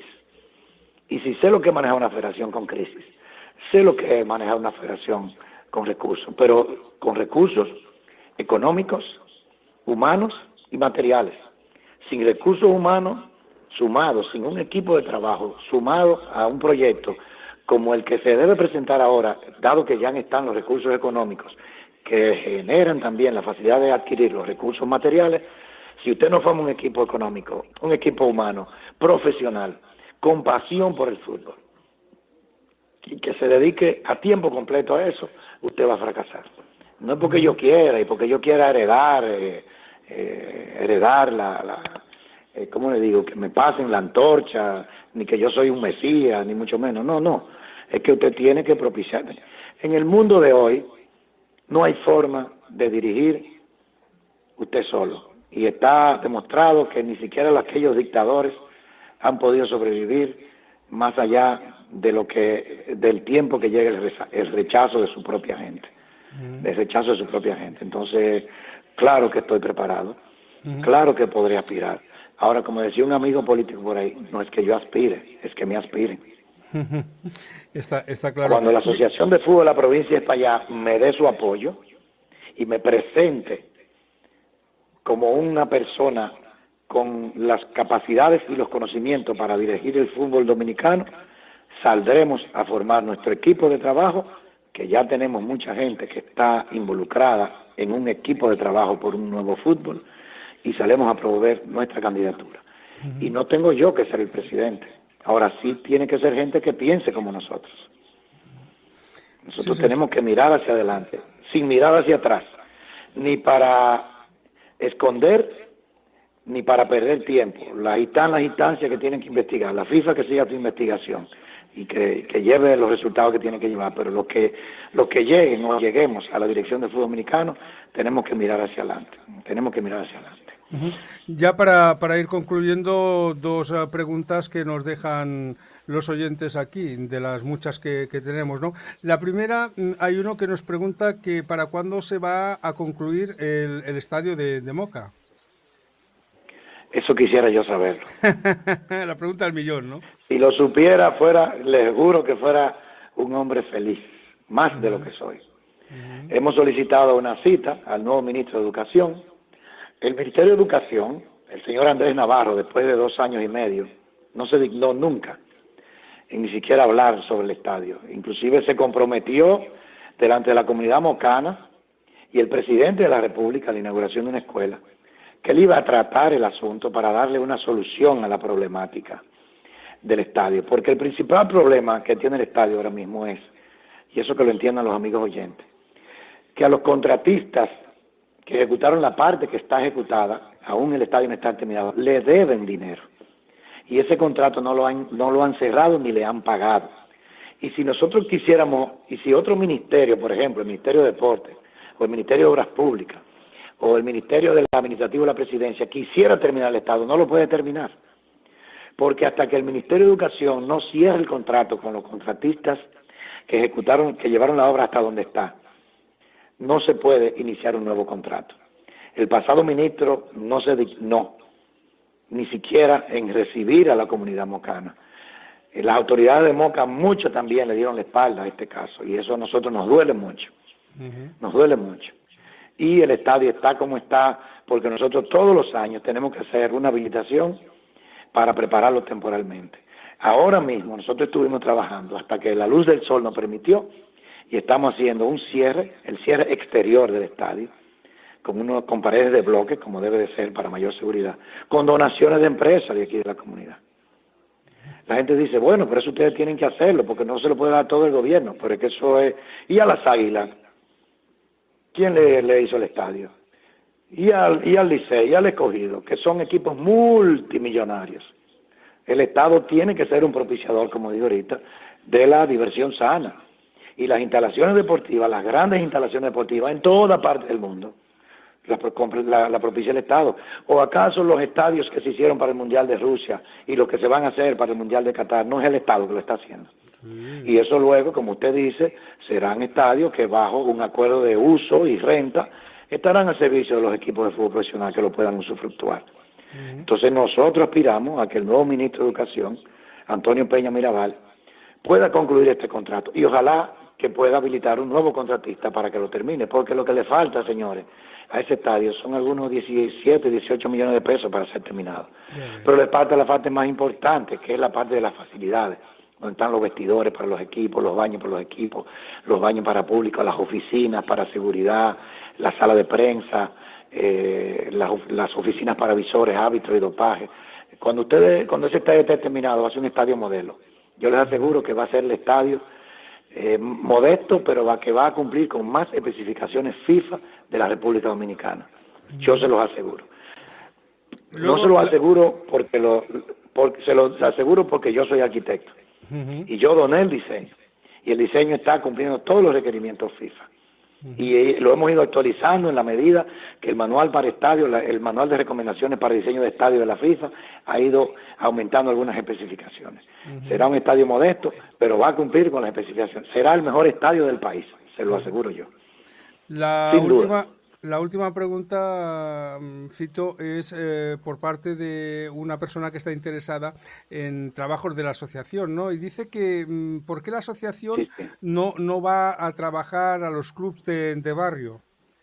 y si sé lo que es manejar una federación con crisis, sé lo que es manejar una federación con recursos, pero con recursos económicos, humanos y materiales. Sin recursos humanos sumados, sin un equipo de trabajo sumado a un proyecto como el que se debe presentar ahora, dado que ya están los recursos económicos que generan también la facilidad de adquirir los recursos materiales, si usted no forma un equipo económico, un equipo humano, profesional, con pasión por el fútbol, y que se dedique a tiempo completo a eso, usted va a fracasar. No es porque yo quiera y porque yo quiera heredar, eh, eh, heredar la... la Eh, ¿cómo le digo? Que me pasen la antorcha, ni que yo soy un mesías, ni mucho menos. No, no. Es que usted tiene que propiciar. En el mundo de hoy no hay forma de dirigir usted solo. Y está demostrado que ni siquiera aquellos dictadores han podido sobrevivir más allá de lo que del tiempo que llega el, reza, el rechazo de su propia gente. Uh-huh. El rechazo de su propia gente. Entonces, claro que estoy preparado. Uh-huh. Claro que podré aspirar. Ahora, como decía un amigo político por ahí, no es que yo aspire, es que me aspiren. Está, está claro. Cuando la Asociación de Fútbol de la provincia de España me dé su apoyo y me presente como una persona con las capacidades y los conocimientos para dirigir el fútbol dominicano, saldremos a formar nuestro equipo de trabajo, que ya tenemos mucha gente que está involucrada en un equipo de trabajo por un nuevo fútbol, y salemos a promover nuestra candidatura. Uh-huh. Y no tengo yo que ser el presidente. Ahora sí tiene que ser gente que piense como nosotros. Nosotros sí, sí, tenemos sí. que mirar hacia adelante, sin mirar hacia atrás, ni para esconder, ni para perder tiempo. Las están las instancias que tienen que investigar, la FIFA que siga su investigación y que, que lleve los resultados que tiene que llevar, pero los que, los que lleguen o lleguemos a la dirección del fútbol dominicano, tenemos que mirar hacia adelante, tenemos que mirar hacia adelante. Uh-huh. Ya para, para ir concluyendo, dos uh, preguntas que nos dejan los oyentes aquí, de las muchas que, que tenemos, ¿no? La primera, hay uno que nos pregunta que para cuándo se va a concluir el, el estadio de, de Moca. Eso quisiera yo saberlo. La pregunta del millón, ¿no? Si lo supiera, fuera, les juro que fuera un hombre feliz, más uh-huh. de lo que soy. Uh-huh. Hemos solicitado una cita al nuevo ministro de Educación. El Ministerio de Educación, el señor Andrés Navarro, después de dos años y medio, no se dignó nunca en ni siquiera hablar sobre el estadio. Inclusive se comprometió delante de la comunidad mocana y el presidente de la República a la inauguración de una escuela, que él iba a tratar el asunto para darle una solución a la problemática del estadio. Porque el principal problema que tiene el estadio ahora mismo es, y eso que lo entiendan los amigos oyentes, que a los contratistas que ejecutaron la parte que está ejecutada, aún el estadio no está terminado, le deben dinero. Y ese contrato no lo han, no lo han cerrado ni le han pagado. Y si nosotros quisiéramos, y si otro ministerio, por ejemplo, el Ministerio de Deportes, o el Ministerio de Obras Públicas, o el Ministerio del Administrativo de la Presidencia, quisiera terminar el estadio, no lo puede terminar. Porque hasta que el Ministerio de Educación no cierre el contrato con los contratistas que ejecutaron, que llevaron la obra hasta donde está, no se puede iniciar un nuevo contrato. El pasado ministro no se dignó ni siquiera en recibir a la comunidad mocana. Las autoridades de Moca mucho también le dieron la espalda a este caso, y eso a nosotros nos duele mucho, uh-huh. nos duele mucho. Y el estadio está como está, porque nosotros todos los años tenemos que hacer una habilitación para prepararlo temporalmente. Ahora mismo nosotros estuvimos trabajando hasta que la luz del sol nos permitió, y estamos haciendo un cierre, el cierre exterior del estadio, con, uno, con paredes de bloques, como debe de ser para mayor seguridad, con donaciones de empresas de aquí de la comunidad. La gente dice, bueno, pero eso ustedes tienen que hacerlo, porque no se lo puede dar todo el gobierno, pero es que eso es... Y a las Águilas, ¿quién le, le hizo el estadio? Y al, y al Licey, y al Escogido, que son equipos multimillonarios. El Estado tiene que ser un propiciador, como digo ahorita, de la diversión sana. Y las instalaciones deportivas, las grandes instalaciones deportivas en toda parte del mundo, la, la, la propicia el Estado. ¿O acaso los estadios que se hicieron para el Mundial de Rusia y los que se van a hacer para el Mundial de Qatar, no es el Estado que lo está haciendo? Sí. Y eso luego, como usted dice, serán estadios que bajo un acuerdo de uso y renta estarán al servicio de los equipos de fútbol profesional que lo puedan usufructuar. Sí. Entonces nosotros aspiramos a que el nuevo ministro de Educación, Antonio Peña Mirabal, pueda concluir este contrato y ojalá que pueda habilitar un nuevo contratista para que lo termine, porque lo que le falta, señores, a ese estadio son algunos diecisiete, dieciocho millones de pesos para ser terminado. Yeah. Pero le falta la parte más importante, que es la parte de las facilidades, donde están los vestidores para los equipos, los baños para los equipos, los baños para público, las oficinas para seguridad, la sala de prensa, eh, las, las oficinas para visores, árbitros y dopaje. Cuando ustedes, cuando ese estadio esté terminado, va a ser un estadio modelo. Yo les aseguro que va a ser el estadio Eh, modesto, pero va, que va a cumplir con más especificaciones FIFA de la República Dominicana. Yo se los aseguro. No se los aseguro porque lo, porque se los aseguro porque yo soy arquitecto uh-huh. y yo doné el diseño y el diseño está cumpliendo todos los requerimientos FIFA. Uh-huh. Y eh, lo hemos ido actualizando en la medida que el manual para estadio, la, el manual de recomendaciones para diseño de estadio de la FIFA ha ido aumentando algunas especificaciones. Uh-huh. Será un estadio modesto, pero va a cumplir con las especificaciones. Será el mejor estadio del país, se lo aseguro yo. La Sin última, duda. La última pregunta, Fito, es eh, por parte de una persona que está interesada en trabajos de la asociación, ¿no? Y dice que ¿por qué la asociación sí, sí. no no va a trabajar a los clubes de, de barrio?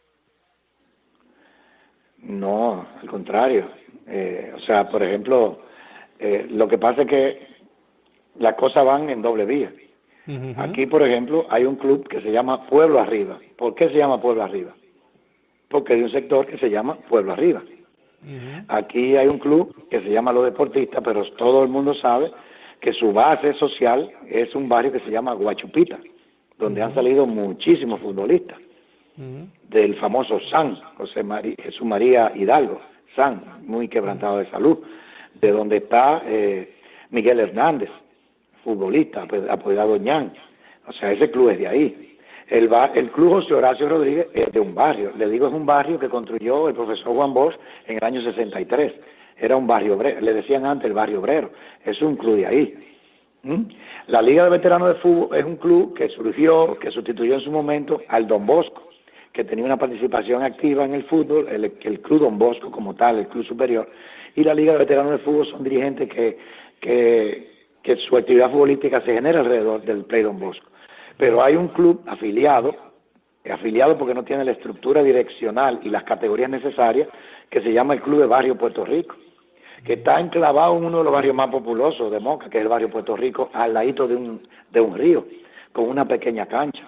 No, al contrario. Eh, o sea, por ejemplo, eh, lo que pasa es que las cosas van en doble vía. Uh-huh. Aquí, por ejemplo, hay un club que se llama Pueblo Arriba. ¿Por qué se llama Pueblo Arriba? Porque hay un sector que se llama Pueblo Arriba. Uh-huh. Aquí hay un club que se llama Los Deportistas, pero todo el mundo sabe que su base social es un barrio que se llama Guachupita, donde uh-huh. han salido muchísimos futbolistas. Uh-huh. Del famoso San, José María, Jesús María Hidalgo, San, muy quebrantado de salud, de donde está eh, Miguel Hernández, futbolista, apodado Ñan. O sea, ese club es de ahí. El, bar, el club José Horacio Rodríguez es de un barrio, le digo, es un barrio que construyó el profesor Juan Bosch en el año sesenta y tres. Era un barrio obrero, le decían antes el barrio obrero, es un club de ahí. ¿Mm? La Liga de Veteranos de Fútbol es un club que surgió, que sustituyó en su momento al Don Bosco, que tenía una participación activa en el fútbol, el, el club Don Bosco como tal, el club superior, y la Liga de Veteranos de Fútbol son dirigentes que, que, que su actividad futbolística se genera alrededor del Play Don Bosco. Pero hay un club afiliado, afiliado porque no tiene la estructura direccional y las categorías necesarias, que se llama el Club de Barrio Puerto Rico, que está enclavado en uno de los barrios más populosos de Moca, que es el barrio Puerto Rico, al ladito de un, de un río, con una pequeña cancha.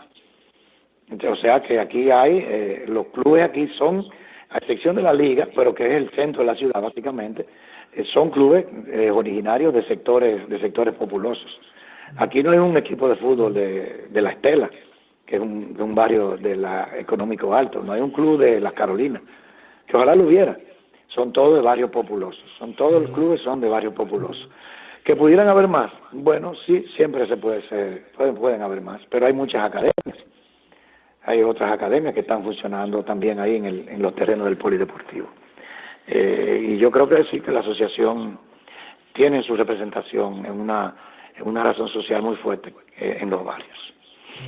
O sea que aquí hay, eh, los clubes aquí son, a excepción de la liga, pero que es el centro de la ciudad básicamente, eh, son clubes eh, originarios de sectores, de sectores populosos. Aquí no hay un equipo de fútbol de, de La Estela, que es un, de un barrio de la económico alto, no hay un club de Las Carolinas, que ojalá lo hubiera. Son todos de barrios populosos, son todos los clubes son de barrios populosos. ¿Que pudieran haber más? Bueno, sí, siempre se puede ser, pueden, pueden haber más, pero hay muchas academias. Hay otras academias que están funcionando también ahí en, el, en los terrenos del polideportivo. Eh, y yo creo que sí que la asociación tiene su representación en una, en una razón social muy fuerte eh, en los barrios.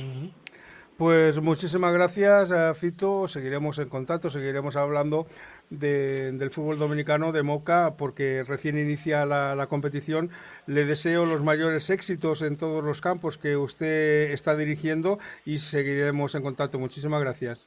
Pues muchísimas gracias, Fito. Seguiremos en contacto, seguiremos hablando de, del fútbol dominicano de Moca, porque recién inicia la, la competición. Le deseo los mayores éxitos en todos los campos que usted está dirigiendo y seguiremos en contacto. Muchísimas gracias.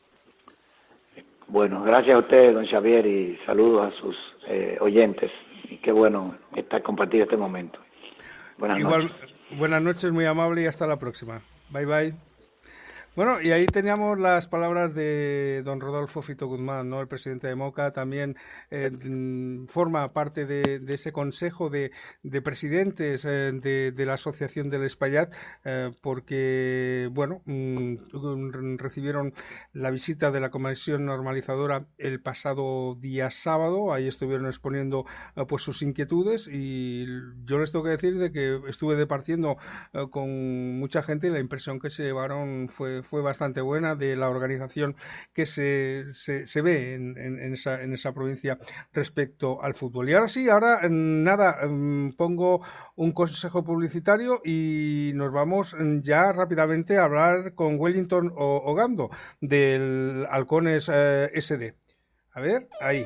Bueno, gracias a usted, don Xavier, y saludos a sus eh, oyentes. Y qué bueno estar compartir este momento. Buenas Igual, noches. Buenas noches, muy amable, y hasta la próxima. Bye, bye. Bueno, y ahí teníamos las palabras de don Rodolfo Fito Guzmán, ¿no? El presidente de Moca, también eh, forma parte de, de ese consejo de, de presidentes eh, de, de la Asociación del Espaillat, eh, porque, bueno, mm, recibieron la visita de la Comisión Normalizadora el pasado día sábado. Ahí estuvieron exponiendo eh, pues sus inquietudes, y yo les tengo que decir de que estuve departiendo eh, con mucha gente y la impresión que se llevaron fue fue bastante buena de la organización que se, se, se ve en, en, en, esa, en esa provincia respecto al fútbol. Y ahora sí, ahora nada, pongo un consejo publicitario y nos vamos ya rápidamente a hablar con Wellington Ogando del Halcones eh, S D. A ver, ahí.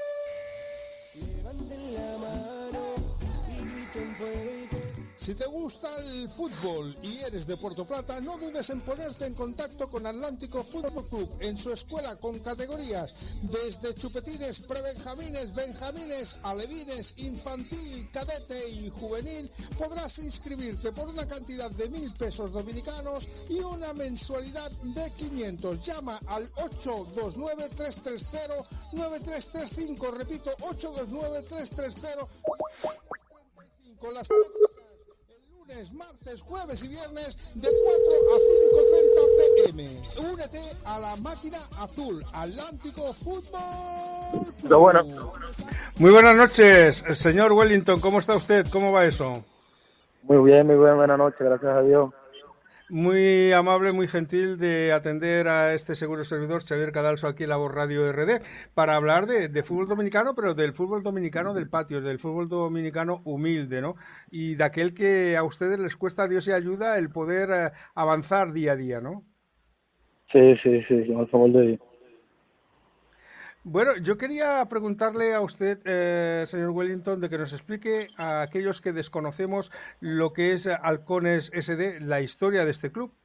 Si te gusta el fútbol y eres de Puerto Plata, no dudes en ponerte en contacto con Atlántico Fútbol Club en su escuela con categorías desde chupetines, prebenjamines, benjamines, alevines, infantil, cadete y juvenil. Podrás inscribirte por una cantidad de mil pesos dominicanos y una mensualidad de quinientos. Llama al ocho dos nueve, tres tres cero, nueve tres tres cinco. Repito, ocho dos nueve, tres tres cero, nueve tres tres cinco. Las martes, jueves y viernes de cuatro a cinco treinta p m Únete a la máquina azul, Atlántico Fútbol. Pero bueno. Muy buenas noches, señor Wellington. ¿Cómo está usted? ¿Cómo va eso? Muy bien, muy bien, buenas noches, gracias a Dios. Muy amable, muy gentil de atender a este seguro servidor Xavier Cadalso aquí en La Voz Radio R D para hablar de, de fútbol dominicano, pero del fútbol dominicano del patio, del fútbol dominicano humilde, ¿no? Y de aquel que a ustedes les cuesta Dios y ayuda el poder eh, avanzar día a día, ¿no? Sí, sí, sí, sí, por favor de Dios. Bueno, yo quería preguntarle a usted, eh, señor Wellington, de que nos explique a aquellos que desconocemos lo que es Halcones S D, la historia de este club.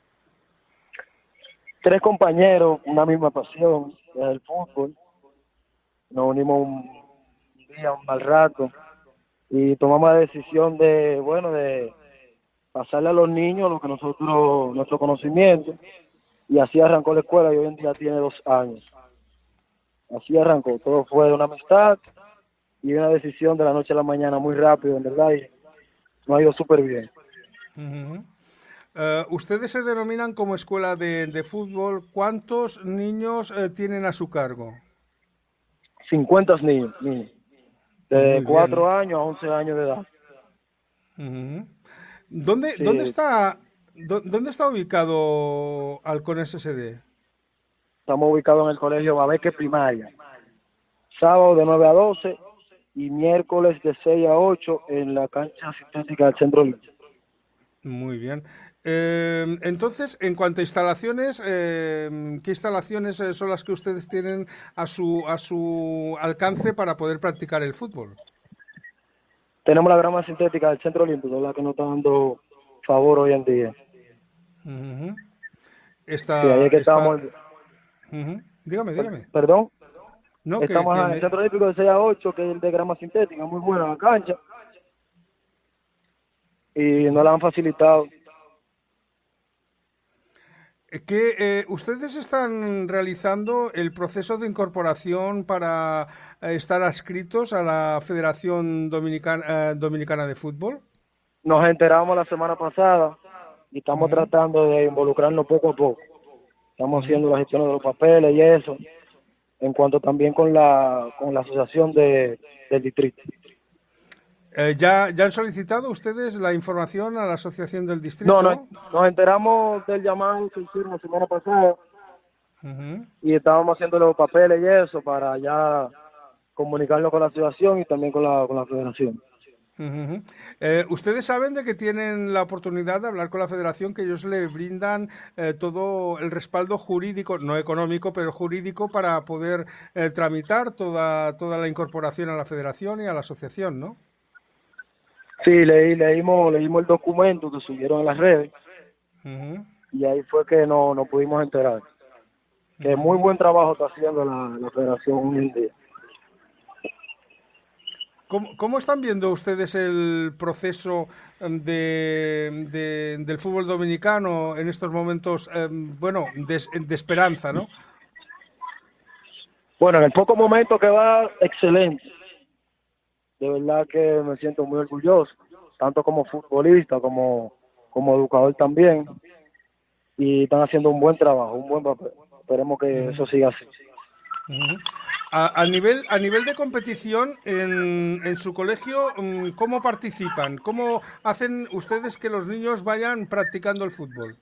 Tres compañeros, una misma pasión, es el fútbol. Nos unimos un día, un mal rato, y tomamos la decisión de, bueno, de, pasarle a los niños lo que nosotros, nuestro conocimiento, y así arrancó la escuela y hoy en día tiene dos años. Así arrancó, todo fue de una amistad y una decisión de la noche a la mañana muy rápido, en verdad, y nos ha ido súper bien. Uh-huh. Uh, ustedes se denominan como escuela de, de fútbol. ¿Cuántos niños uh, tienen a su cargo? cincuenta niños, niños de cuatro años a once años de edad. Uh-huh. ¿Dónde, Sí. ¿dónde, está, dó, ¿Dónde está ubicado Halcón S S D? Estamos ubicados en el colegio Babeque Primaria. Sábado de nueve a doce y miércoles de seis a ocho en la cancha sintética del Centro Olímpico. Muy bien. Eh, entonces, en cuanto a instalaciones, eh, ¿qué instalaciones son las que ustedes tienen a su a su alcance para poder practicar el fútbol? Tenemos la grama sintética del Centro Olímpico, la que nos está dando favor hoy en día. Uh-huh. Esta, Sí, ahí es que esta... estamos. Uh-huh. Dígame, dígame. Perdón. No, estamos que, que en me... el Centro Olímpico de seis a ocho, que es el de grama sintética, muy buena la cancha. Y nos la han facilitado. Que eh, ustedes están realizando el proceso de incorporación para eh, estar adscritos a la Federación Dominicana, eh, Dominicana de Fútbol. Nos enteramos la semana pasada y estamos uh-huh. tratando de involucrarnos poco a poco. Estamos uh-huh. haciendo la gestión de los papeles y eso, en cuanto también con la con la asociación de, del distrito. Eh, ¿ya, ¿Ya han solicitado ustedes la información a la asociación del distrito? No, no, nos enteramos del llamado que hicieron la semana pasada uh-huh. y estábamos haciendo los papeles y eso para ya comunicarnos con la asociación y también con la, con la federación. Uh-huh. Eh, ¿Ustedes saben de que tienen la oportunidad de hablar con la federación, que ellos le brindan eh, todo el respaldo jurídico, no económico, pero jurídico, para poder eh, tramitar toda, toda la incorporación a la federación y a la asociación, ¿no? Sí, leí, leímos, leímos el documento que subieron en las redes uh-huh. y ahí fue que no nos pudimos enterar. Que uh-huh. muy buen trabajo está haciendo la, la federación hoy en día. ¿Cómo, ¿Cómo están viendo ustedes el proceso de, de, del fútbol dominicano en estos momentos, eh, bueno, de, de esperanza, ¿no? Bueno, en el poco momento que va, excelente. De verdad que me siento muy orgulloso, tanto como futbolista como, como educador también. Y están haciendo un buen trabajo, un buen papel. Esperemos que uh-huh. eso siga así. Uh-huh. A, a nivel a nivel de competición en, en su colegio, ¿cómo participan? ¿Cómo hacen ustedes que los niños vayan practicando el fútbol?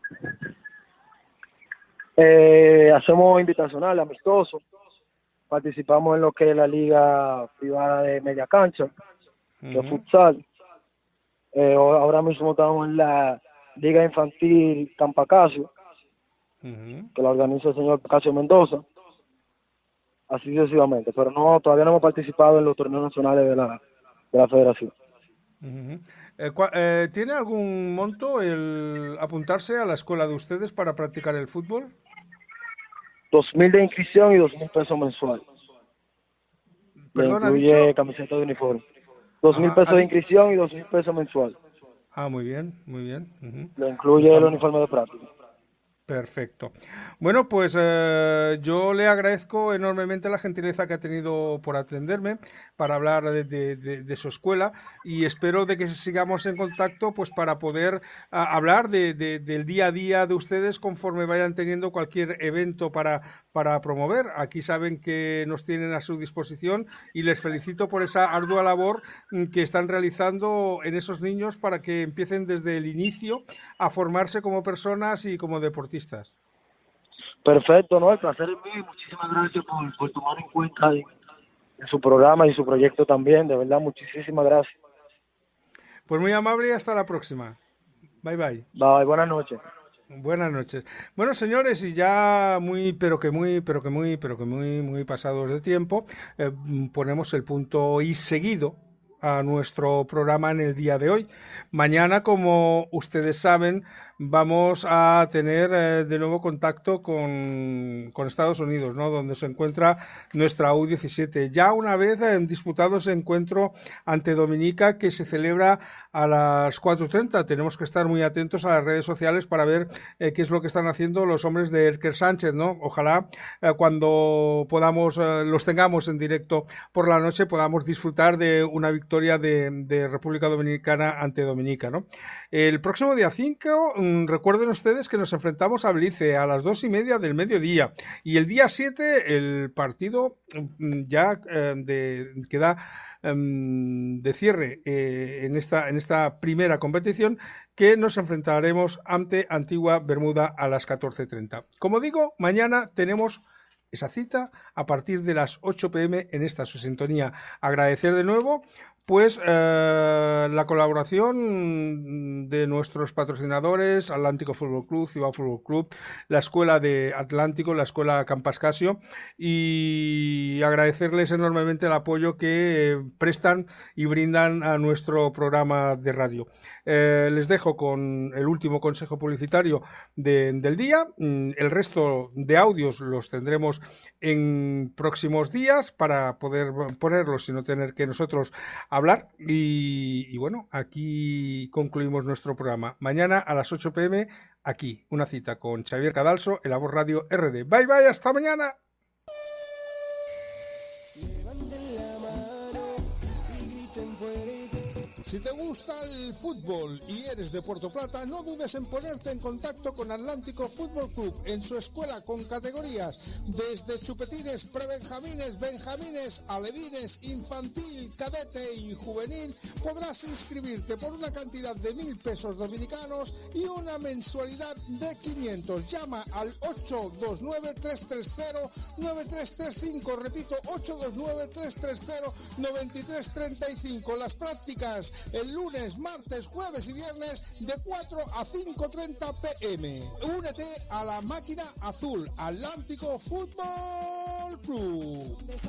Eh, hacemos invitacional, amistoso. Participamos en lo que es la liga privada de media cancha, uh-huh. de futsal. Eh, ahora mismo estamos en la liga infantil Campacasio, uh-huh. que la organiza el señor Casio Mendoza. Así sucesivamente, pero no, todavía no hemos participado en los torneos nacionales de la, de la federación. Uh-huh. eh, eh, ¿Tiene algún monto el apuntarse a la escuela de ustedes para practicar el fútbol? Dos mil de inscripción y dos mil pesos mensuales. ¿Perdón, incluye ha dicho? Camiseta de uniforme. Dos mil pesos de inscripción y dos mil pesos mensuales. Ah, muy bien, muy bien. Uh-huh. Le incluye el uniforme de práctica. Perfecto. Bueno, pues eh, yo le agradezco enormemente la gentileza que ha tenido por atenderme para hablar de, de, de, de su escuela y espero de que sigamos en contacto pues para poder a, hablar de, de, del día a día de ustedes conforme vayan teniendo cualquier evento para, para promover. Aquí saben que nos tienen a su disposición y les felicito por esa ardua labor que están realizando en esos niños para que empiecen desde el inicio a formarse como personas y como deportistas. Perfecto, ¿no? El placer es mío. Muchísimas gracias por, por tomar en cuenta en, en su programa y su proyecto también. De verdad, muchísimas gracias. Pues muy amable y hasta la próxima. Bye, bye. Bye, buenas noches. Buenas noches. Bueno, señores, y ya muy, pero que muy, pero que muy, pero que muy, muy pasados de tiempo, eh, ponemos el punto y seguido a nuestro programa en el día de hoy. Mañana, como ustedes saben, vamos a tener eh, de nuevo contacto con, con Estados Unidos, ¿no? Donde se encuentra nuestra U diecisiete. Ya una vez eh, disputado ese encuentro ante Dominica, que se celebra a las cuatro y treinta. Tenemos que estar muy atentos a las redes sociales para ver eh, qué es lo que están haciendo los hombres de Erker Sánchez, ¿no? Ojalá eh, cuando podamos, eh, los tengamos en directo por la noche, podamos disfrutar de una victoria de, de República Dominicana ante Dominica, ¿no? El próximo día cinco, mmm, recuerden ustedes que nos enfrentamos a Belice a las dos y media del mediodía, y el día siete el partido mmm, ya eh, de, que da de cierre eh, en esta en esta primera competición, que nos enfrentaremos ante Antigua Bermuda a las catorce treinta. Como digo, mañana tenemos esa cita a partir de las ocho pe eme en esta su sintonía. Agradecer de nuevo pues eh, la colaboración de nuestros patrocinadores, Atlántico Fútbol Club, Cibao Fútbol Club, la Escuela de Atlántico, la Escuela Campas Casio, y agradecerles enormemente el apoyo que prestan y brindan a nuestro programa de radio. Eh, les dejo con el último consejo publicitario de, del día. El resto de audios los tendremos en próximos días para poder ponerlos y no tener que nosotros hablar. Y, y bueno, aquí concluimos nuestro programa. Mañana a las ocho pe eme, aquí, una cita con Xavier Cadalso, en La Voz Radio erre de. Bye bye, hasta mañana. Si te gusta el fútbol y eres de Puerto Plata, no dudes en ponerte en contacto con Atlántico Fútbol Club en su escuela con categorías desde chupetines, prebenjamines, benjamines, alevines, infantil, cadete y juvenil. Podrás inscribirte por una cantidad de mil pesos dominicanos y una mensualidad de quinientos. Llama al ocho dos nueve, tres tres cero, nueve tres tres cinco. Repito, ocho dos nueve, tres tres cero, nueve tres tres cinco. Las prácticas el lunes, martes, jueves y viernes de cuatro a cinco treinta pe eme. Únete a la máquina azul, Atlántico Fútbol Club.